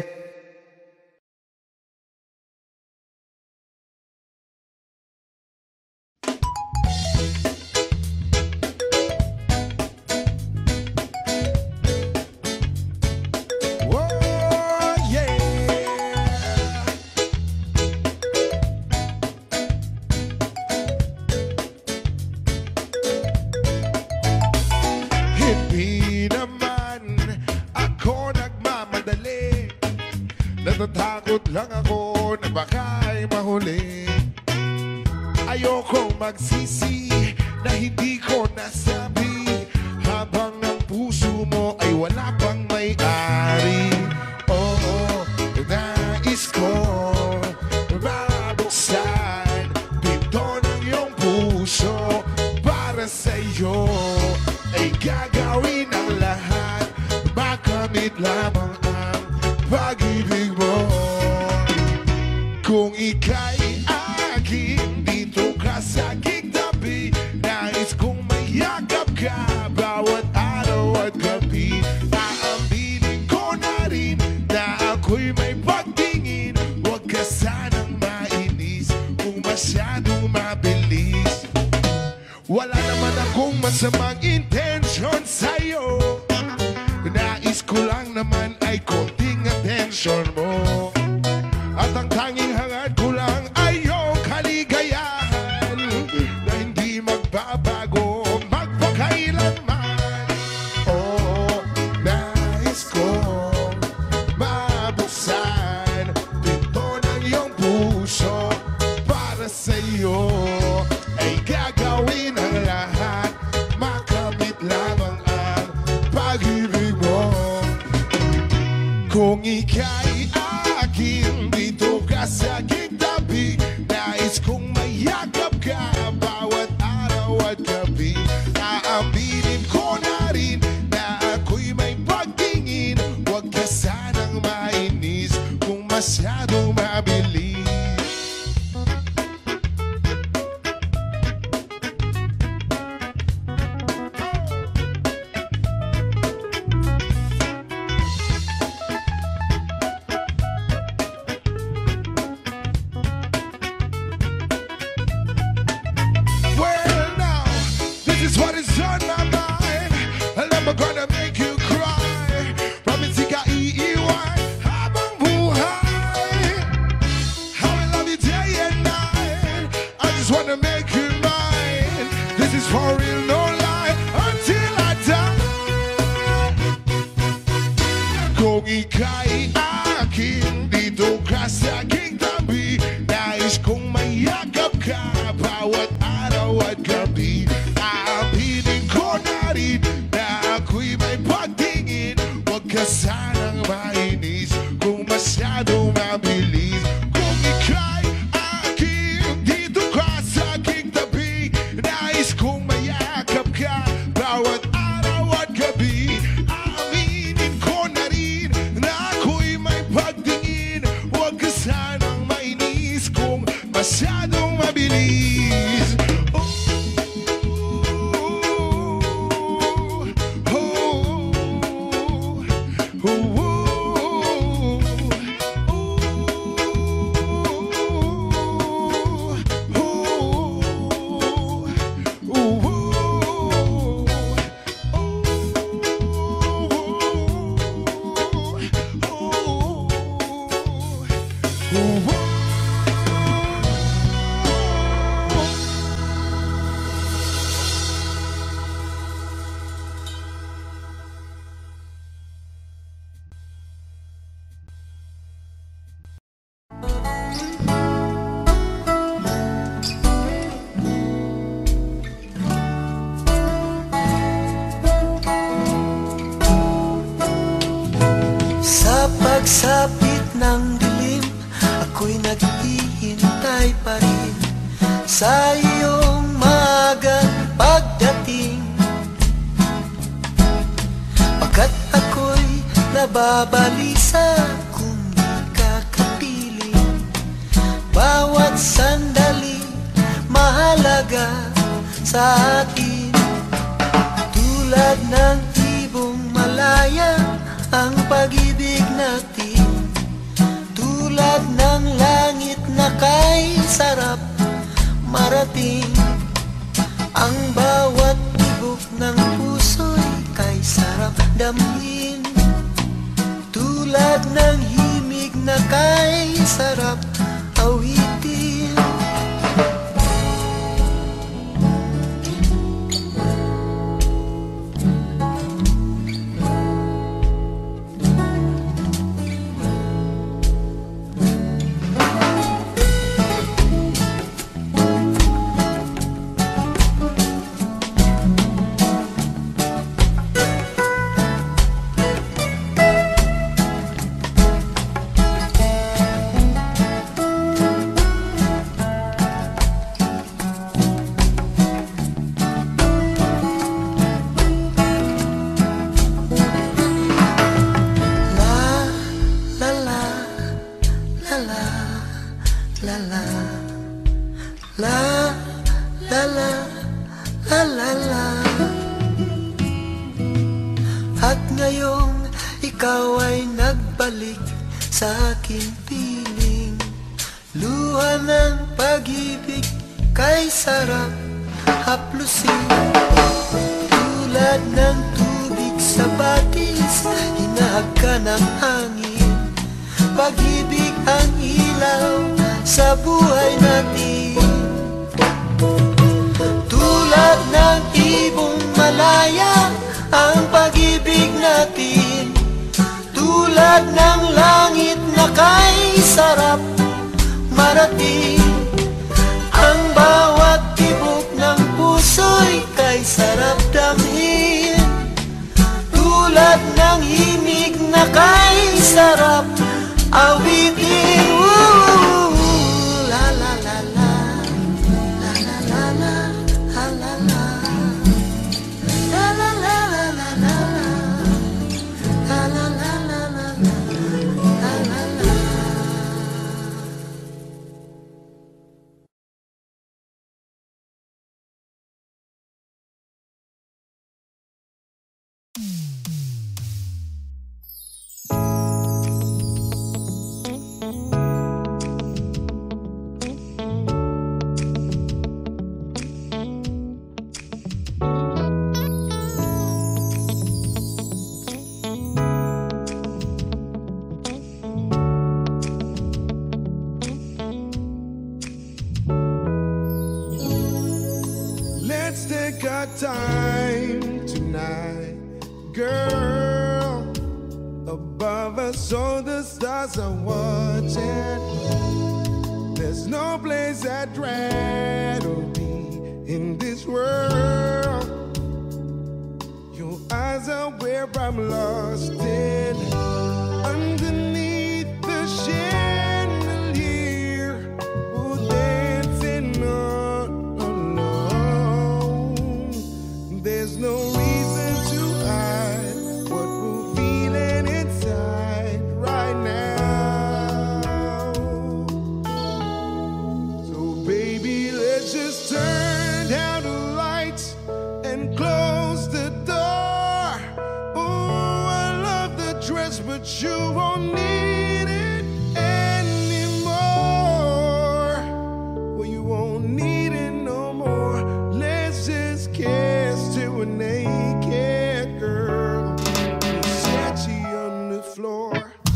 Natatakot lang ako na baka'y mahuli. Ayokong magsisi na hindi ko nasabi, habang ang puso mo ay wala pang may-ari. Oo, nais ko mabuksan pinto ng iyong puso. Para sa'yo ay gagawin ang lahat, makamit lamang ang pag-ibig mo. Kung ika'y akin, dito ka sa aking tabi. Nais kong mayakap ka bawat araw at gabi. Aaminin ko na rin na ako'y may pagtingin. Huwag ka sanang mainis kung masyadong mabilis. Wala naman akong masamang intensyon sa'yo. Nais ko lang naman ay konting atensyon mo. At ang tanging hangad ko lang ay iyong kaligayahan na hindi magbabago magpakailanman. Oo, nais kong mabuksan pinto ng iyong puso. Para sa iyo ay gagawin ang lahat, makamit lamang ang pag-ibig mo. Kung ika'y akin, dito ka sa aking tabi. Nais kong mayakap ka bawat araw at gabi. Aaminin ko na rin na ako'y may pagtingin. Huwag ka sanang mainis kung masyadong mabilis. is for real, no lie, until I die. Kung ika'y akin dito ka sa aking tabi, nais kong mayakap ka bawat araw at gabi. Aaminin ko na rin na ako'y may pagtingin. Huwag ka sanang mainis kung masyadong mabilis. Kung ika'y akin dito ka sa aking tabi, nais kong mayakap ka bawat araw at gabi. Aaminin ko na rin na ako'y may pagtingin. Huwag ka sanang mainis kung masyadong mabilis. Sa pagsapit ng dilim, ako'y naghihintay pa rin sa iyong maagang pagdating. Pagkat ako'y nababalisa kung di ka kapiling. Bawat sandali mahalaga sa atin. Tulad ng ibong malaya ang pag-ibig natin, tulad ng langit na kay sarap marating. Ang bawat tibok ng puso'y kay sarap damhin, tulad ng himig na kay sarap awitin. At ngayong ikaw ay nagbalik sa aking piling, luha ng pag-ibig kay sarap haplusin. Tulad ng tubig sa batis, hinahag ka ng hangin. Pag-ibig ang ilaw sa buhay natin. Tulad ng ibong malaya ang pag-ibig natin, tulad ng langit na kay sarap marating. Ang bawat tibok ng puso'y kay sarap damhin, tulad ng himig na kay sarap awitin. Woo! La la la la, la la la la, la la la. take our time tonight, girl. Above us, all the stars are watching. There's no place I'd rather be in this world. Your eyes are where I'm lost in. Underneath the chandelier, we're dancing all alone. There's no reason to hide what we're feeling inside right now. So baby, let's just turn down the lights and close the door. Oh, I love the dress, but you won't need it anymore. Well, you won't need it no more. Let's just kiss to a naked girl. Versace on the floor.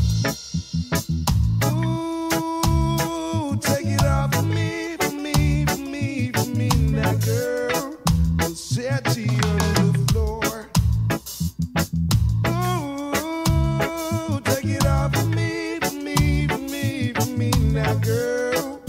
Ooh, take it off for me, for me, for me, for me now, girl. Versace on the floor. Ooh, take it off for me, for me, for me, for me now, girl.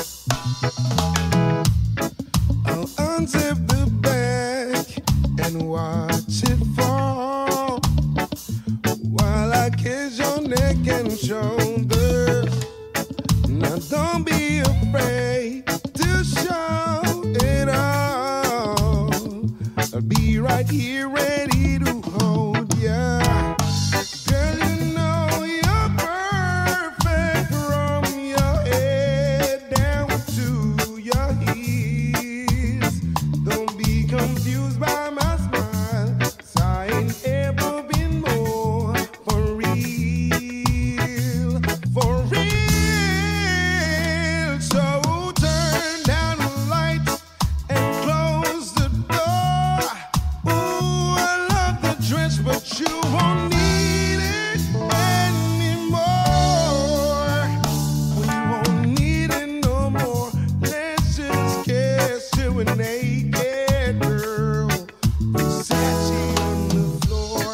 I'll unzip the bag and watch it fall while I kiss your neck and shoulder. Now don't be afraid to show it all. I'll be right here ready to hold ya. Girl, you know you're perfect from your head down to your heels. Don't be confused by my smile. I ain't ever been more for real, for real. So turn down the lights and close the door. Ooh, I love the dress, but you won't need it anymore. Well, you won't need it no more. Let's just kiss to a naked girl. Versace on the floor.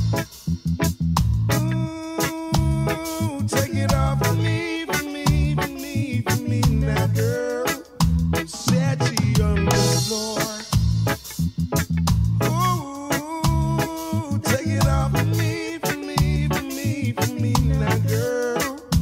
Ooh, take it off for me, for me, for me, for me now, girl. Versace on the floor. Ooh, take it off for me, for me, for me, for me now, girl.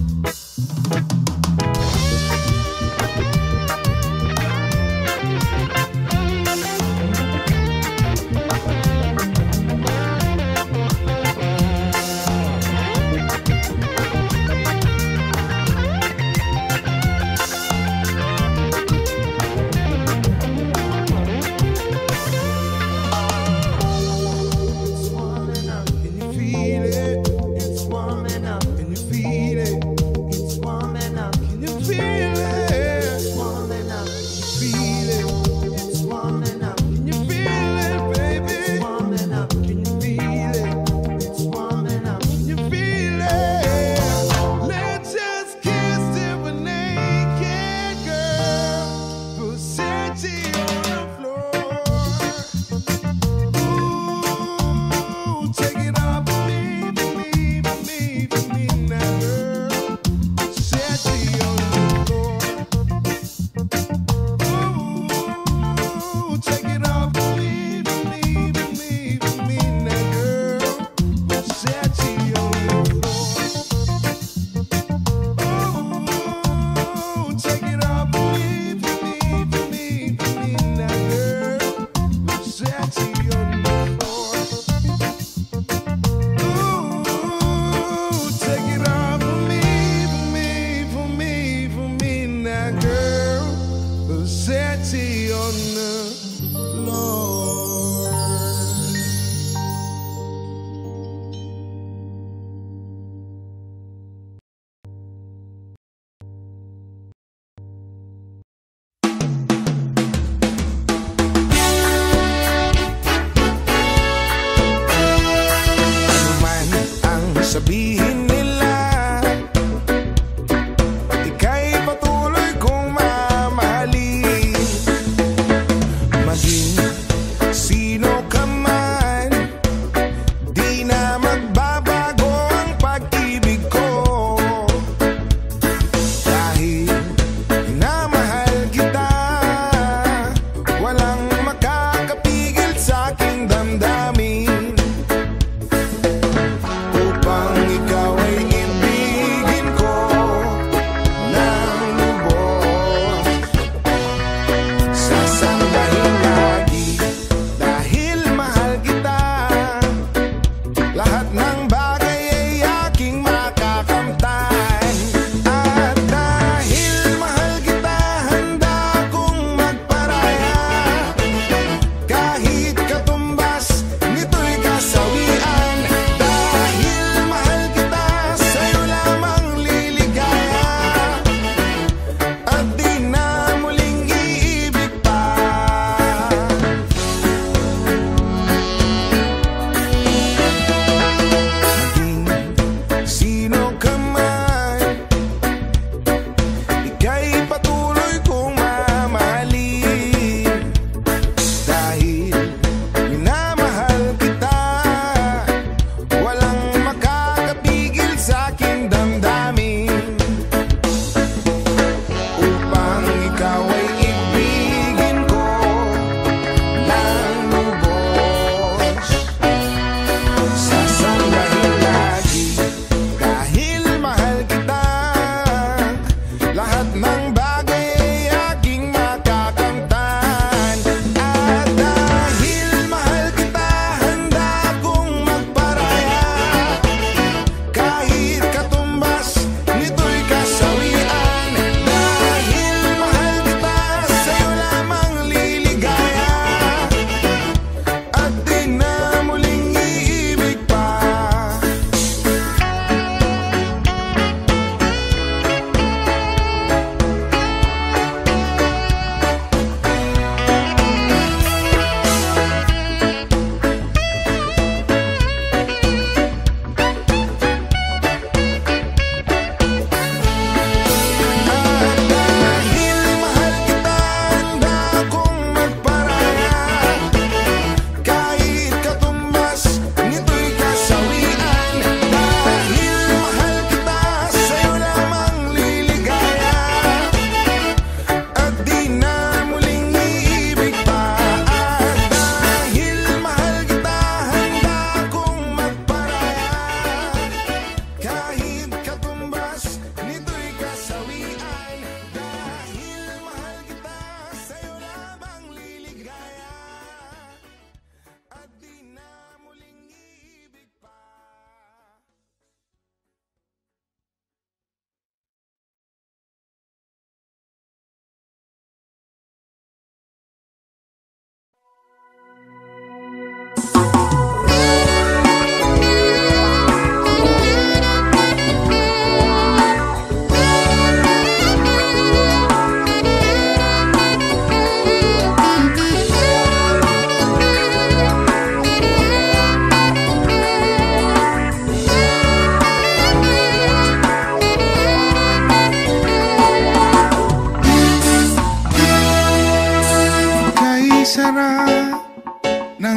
It's warming up, can you feel it? It's warming up, can you feel it? It's warming up, can you feel it? It's warming up, can you feel it? It's warming up, can you feel it, baby? It's warming up, can you feel it? It's warming up, can you feel it? Let's just kiss to a naked girl. Versace on the floor. Ooh, take it off for me, for me, for me, for me now, girl. Versace on the floor. Ooh, take it off for me, for me, for me, for me now, girl. Versace on the floor. Ooh, take it off for me, for me, for me, for me now, girl. Versace on the floor. Ooh, take it off for me, for me, for me, for me now, girl. Versace on the floor.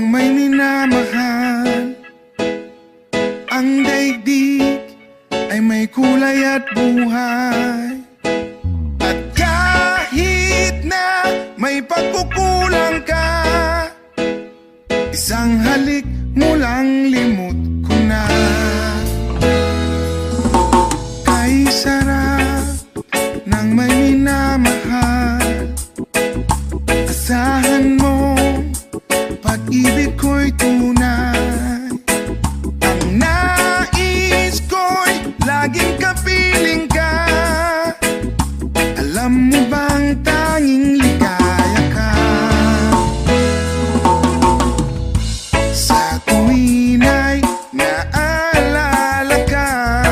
may minamahal. Ang daigdig ay may kulay at buhay. At kahit na may pagkukulang ka, isang halik mo lang limot ko na. Kay sarap ng may minamahal, asahan mo pag-ibig ko'y tunay. Ang nais ko'y laging kapiling ka. Alam mo bang tanging ligaya ka? Sa tuwin ay naalala ka,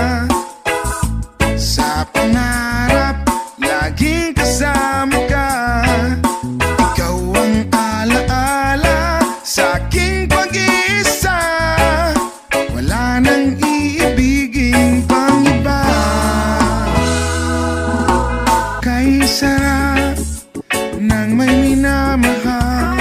sa pangarap laging kasama ka. Ikaw ang alaala sa aking pag-iisa. Wala nang iibigin pang iba. Kay sarap ng may minamahal,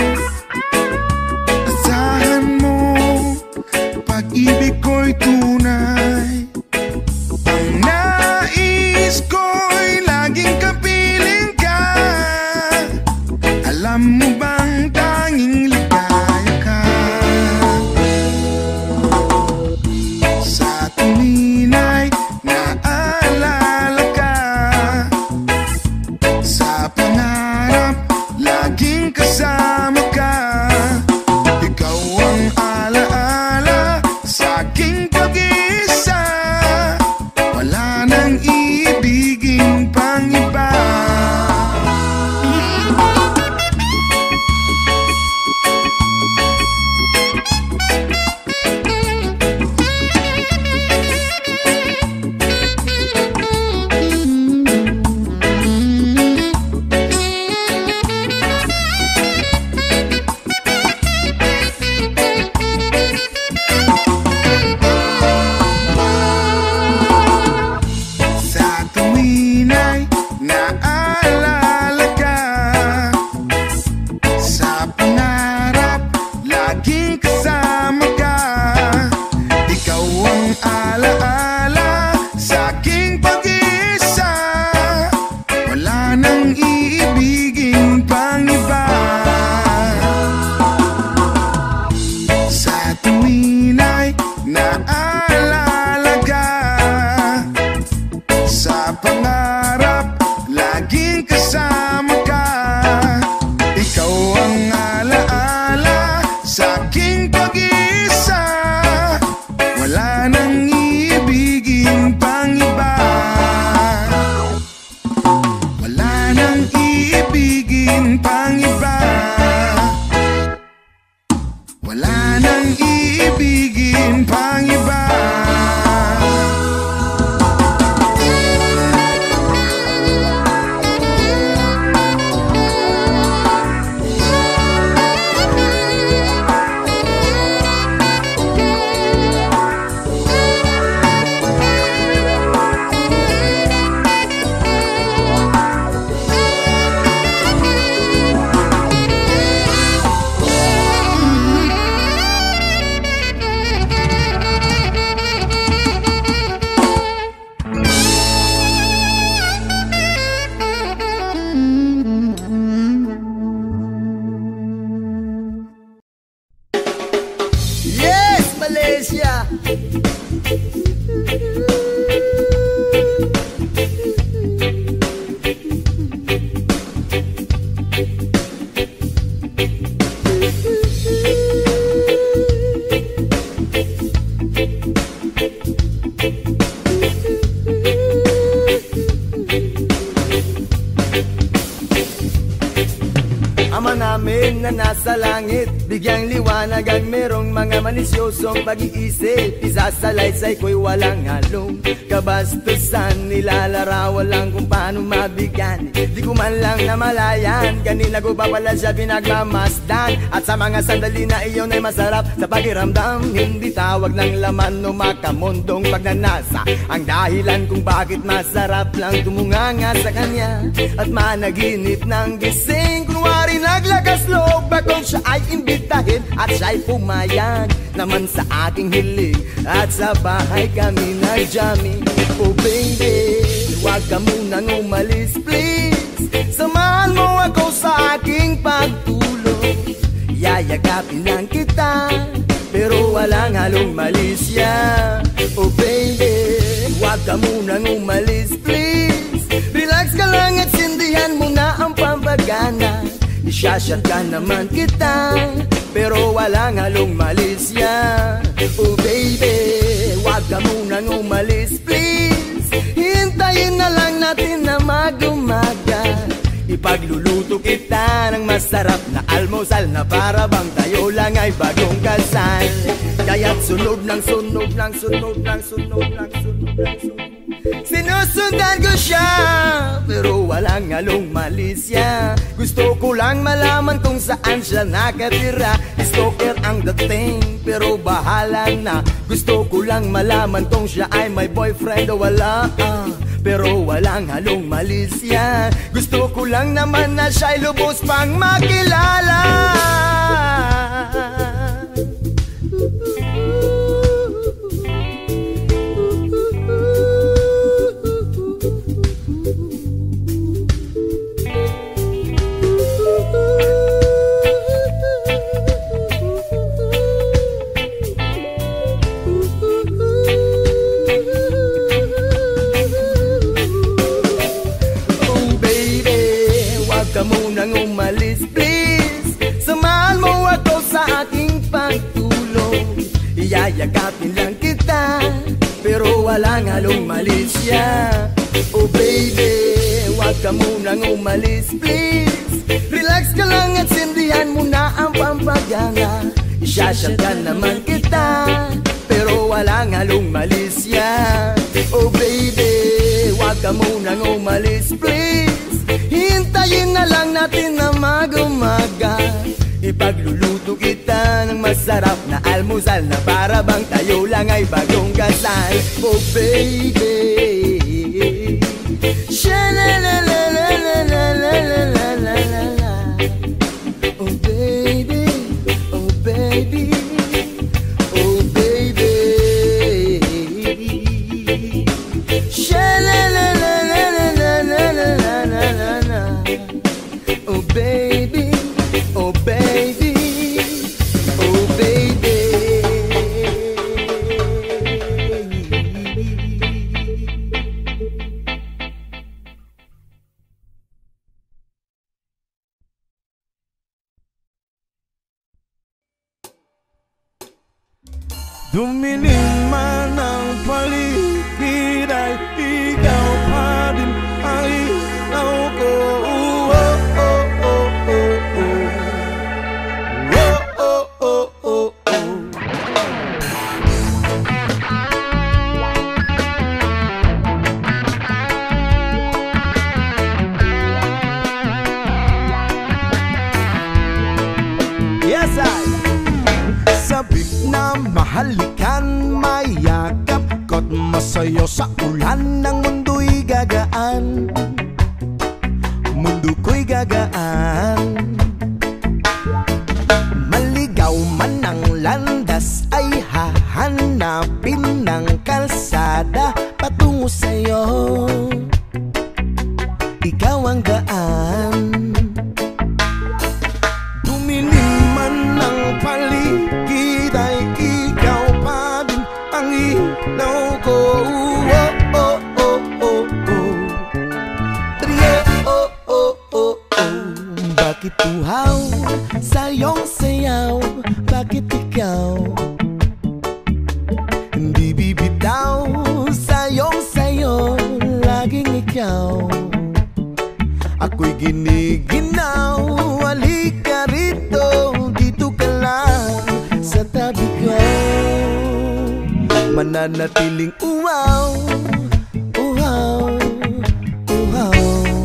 asahan mo pag-ibig ko'y tunay. Ang nais ko'y laging kapiling ka. Alam mo bang tanging ligaya ka? Sa tuwin ay naalala ka, sa pangarap laging kasama ka. Ikaw ang alaala sa aking pag-iisa. Wala nang iibigin pang iba. Sa tuwin ay naalala ka, sa pangarap laging kasama ka. Ikaw ang alaala sa aking pag-iisa. Wala nang iibigin pang iba. Sa tuwin ay naalala ka, sa pangarap laging kasama ka. Ikaw ang alaala sa aking pag-iisa. Wala nang iibigin pang iba. Wala nang iibigin pang iba. Wala nang iibigin pang iba. Yes, Malaysia! Ama namin na nasa langit, bigyang liwanag ang merong mga manisyosong pag-iisip. Isasalaysay ko'y walang halong kabastusan, nilalarawan lang kung paano mabigyan. Di ko man lang namalayan, kanina ko pa pala siya pinagmamasdan. At sa mga sandali na iyon ay masarap sa pakiramdam. Hindi tawag ng laman o makamundong pagnanasa ang dahilan kung bakit masarap lang tumunganga sa kanya. At managinip ng gising, kunwari Pinaglakas loob akong siya ay imbitahin at siya'y pumayag naman sa aking hiling. At sa bahay kami nag-jamming. Oh baby, huwag ka munang umalis please. Samahan mo ako sa aking pagtulog. Yayagapin lang kita pero walang halong malisya. Oh baby, huwag ka munang umalis please. Relax ka lang at sindihan mo na ang pampagana. Isyashot ka naman kita pero walang halong malisya. Oh baby, huwag ka munang umalis please. Hintayin na lang natin na mag-umaga. Ipagluluto kita ng masarap na almusal na para bang tayo lang ay bagong kasal. Kaya't sunod ng sunod ng sunod ng sunod ng sunod ng sunod. Sinusundan ko siya pero walang halong malisya. Gusto ko lang malaman kung saan siya nakatira. Stalker ang dating pero bahala na. Gusto ko lang malaman kung siya ay may boyfriend o wala uh, pero walang halong malisya. Gusto ko lang naman na siya'y lubos pang makilala. Ka munang umalis please. Samahan mo ako sa aking pagtulog. Iyayagapin lang kita pero walang halong malisya. Oh baby, huwag ka munang umalis please. Relax ka lang at sindihan mo na ang pampagana. Isyashot ka naman kita pero walang halong malisya. Oh baby, huwag ka munang umalis please. Hintayin na lang natin na mag-umaga. Ipagluluto kita ng masarap na almusal na para bang tayo lang ay bagong kasal. Oh baby, sha-la-la-la-la-la-la-la-la-la-la. Oh baby, oh baby, oh baby, sha-la-la-la-la-la-la-la-la-la. Oh baby, oh baby, oh baby. Dumilim man ang paligid ay ikaw pa din ang ilaw ko. Oh, oh, oh, oh, oh. Oh, oh, oh, oh, oh. Yes, I sabik na mahalikan, mayakap ko't masayo sa ulan ng mundo'y gagaan. Mundo ko'y gagaan. Maligaw man ang landas ay hahanapin ng kalsada patungo sa'yo. Ikaw ang daan. Dumilim man ang paligid ay ikaw pa din ang ilaw ko. Oh, oh, oh, oh, oh. Trio, oh, oh, oh, oh. Bakit uhaw sa iyong sayaw? Bakit ikaw hindi bibitaw sa iyong sayo? Laging ikaw ako'y giniginaw. Halika rito, dito ka lang sa tabi ko. Mananatiling uhaw, uhaw, uhaw.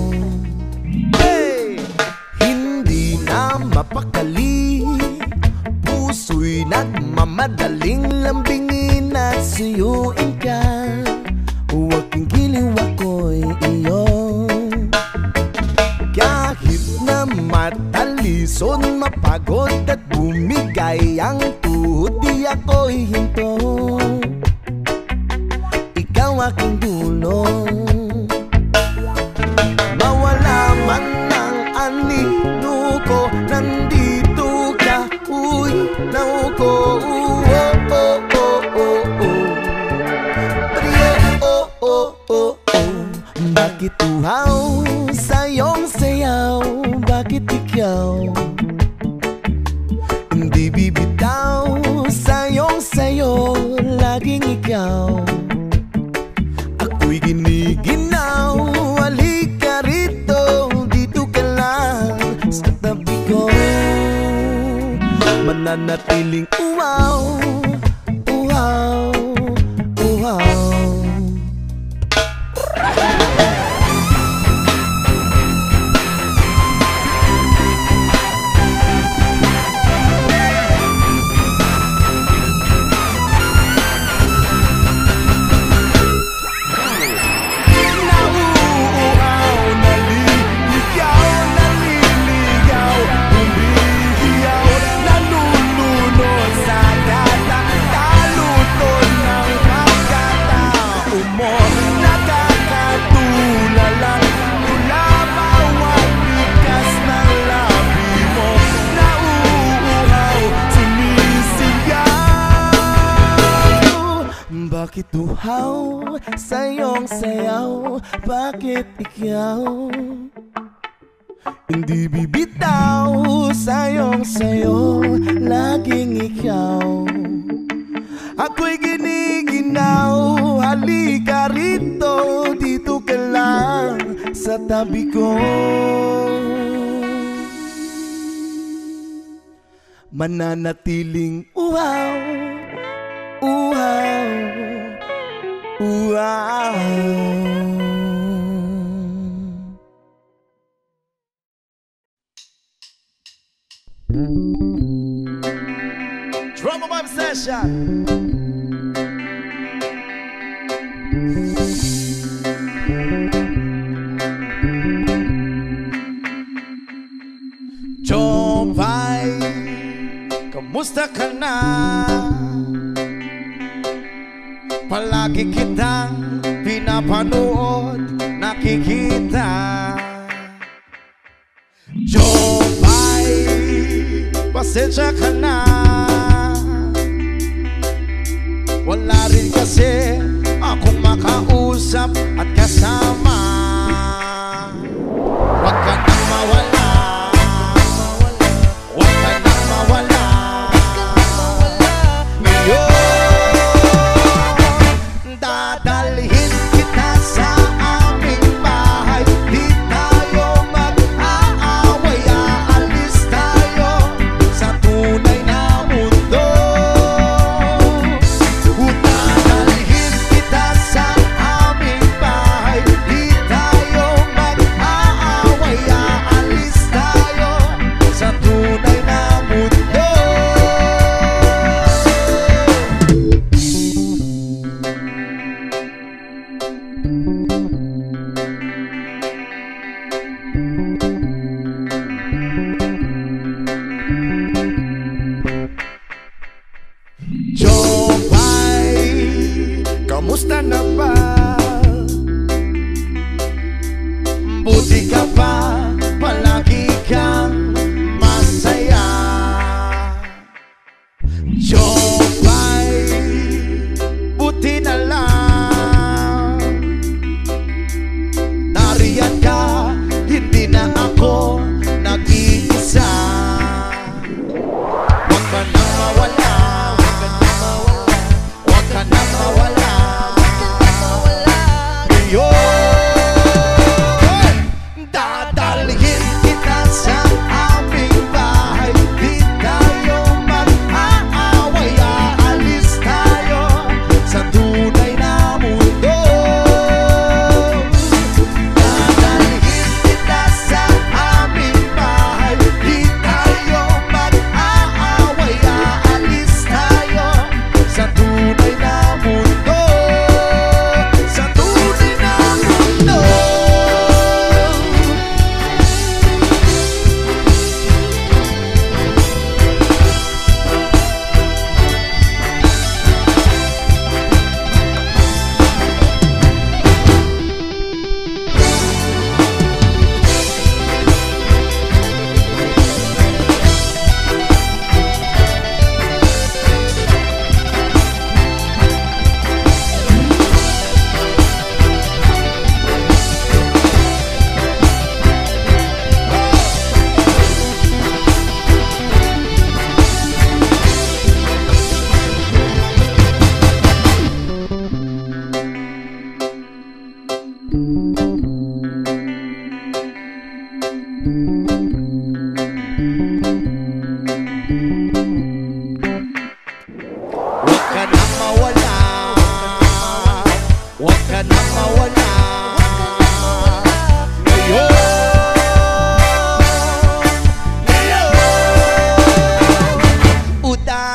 Hey! Hindi na mapakali, puso'y nagmamadaling lambingin at suyuin ka. Huwag kang giliw, ako'y iyo. Kahit na matali pagod at bumigay ang tuhod, di ako'y hinto. Ikaw aking dulong, mawala man ang anino ko, nandito ka, uy, nauko. Oh, oh, oh, oh, oh. Priyo, oh, oh, oh, oh. Bakit uhaw sa iyong sayaw? Bakit ikaw hindi bibitaw sa iyong sayo? Laging ikaw ako'y giniginaw. Halika rito, dito ka lang sa tabi ko. Mananatiling uhaw, uhaw, uhaw. Bakit uhaw sa iyong sayaw? Bakit ikaw hindi bibitaw sa iyong sayo? Laging ikaw ako'y giniginaw. Halika rito, dito ka lang sa tabi ko. Mananatiling uhaw, uhaw, uhaw. Tropa Vibe Session. Jopay, kamusta ka na? Palagi kitang pinapanood, nakikita. Jopay, pasensya ka na. Wala rin kasi akong makausap at kasama. Huwag ka nang mawala, huwag ka nang mawala. Ngayon dadalhin kita sa aming bahay. Di tayo mag-aaway, aalis tayo sa tunay na mundo. Dadalhin kita sa aming bahay. Di tayo mag-aaway, aalis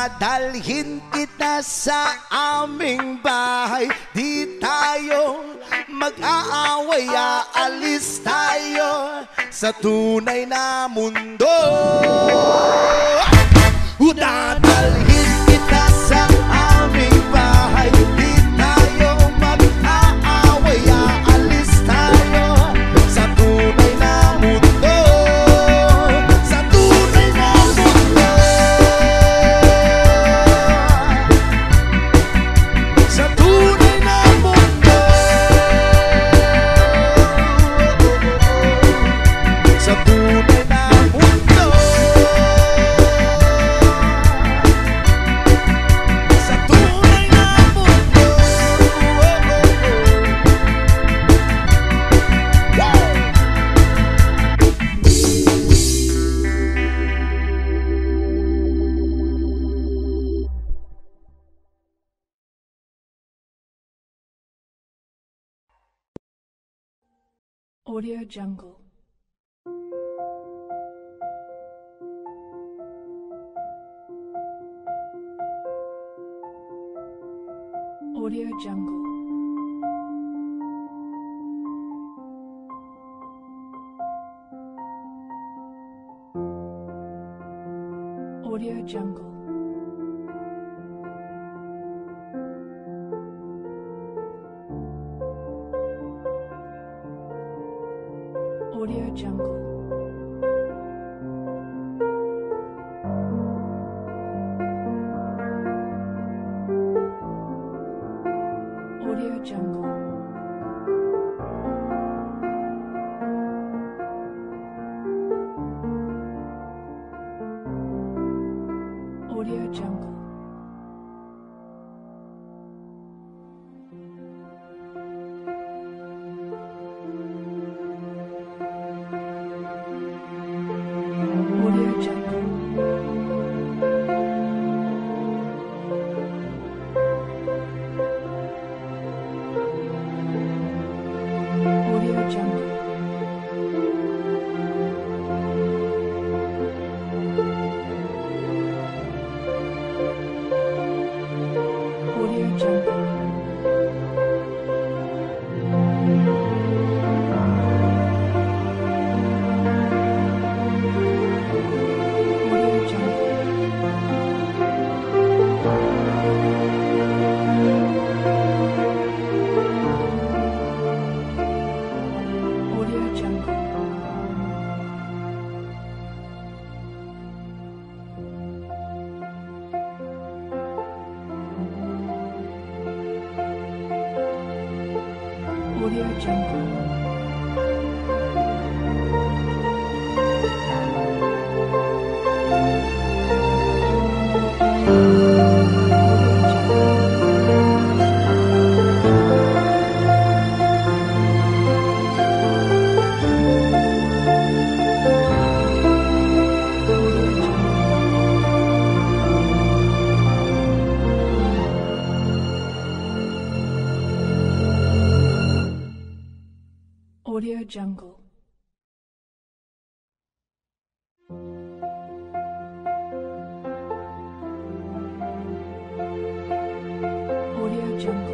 Dadalhin kita sa aming bahay. Di tayo mag-aaway, aalis tayo sa tunay na mundo. Dadalhin kita sa aming bahay. Di tayo mag-aaway, aalis tayo sa tunay na mundo. Sa tunay na mundo. Sa tunay na mundo. Sa tunay na mundo. Sa tunay na mundo. Audio Jungle. Audio Jungle. Audio Jungle. Audio Jungle. Audio Jungle. Audio Jungle. Audio Jungle. Audio Jungle. Audio Jungle. Audio Jungle. Audio Jungle. Audio Jungle. Audio Jungle. Audio Jungle.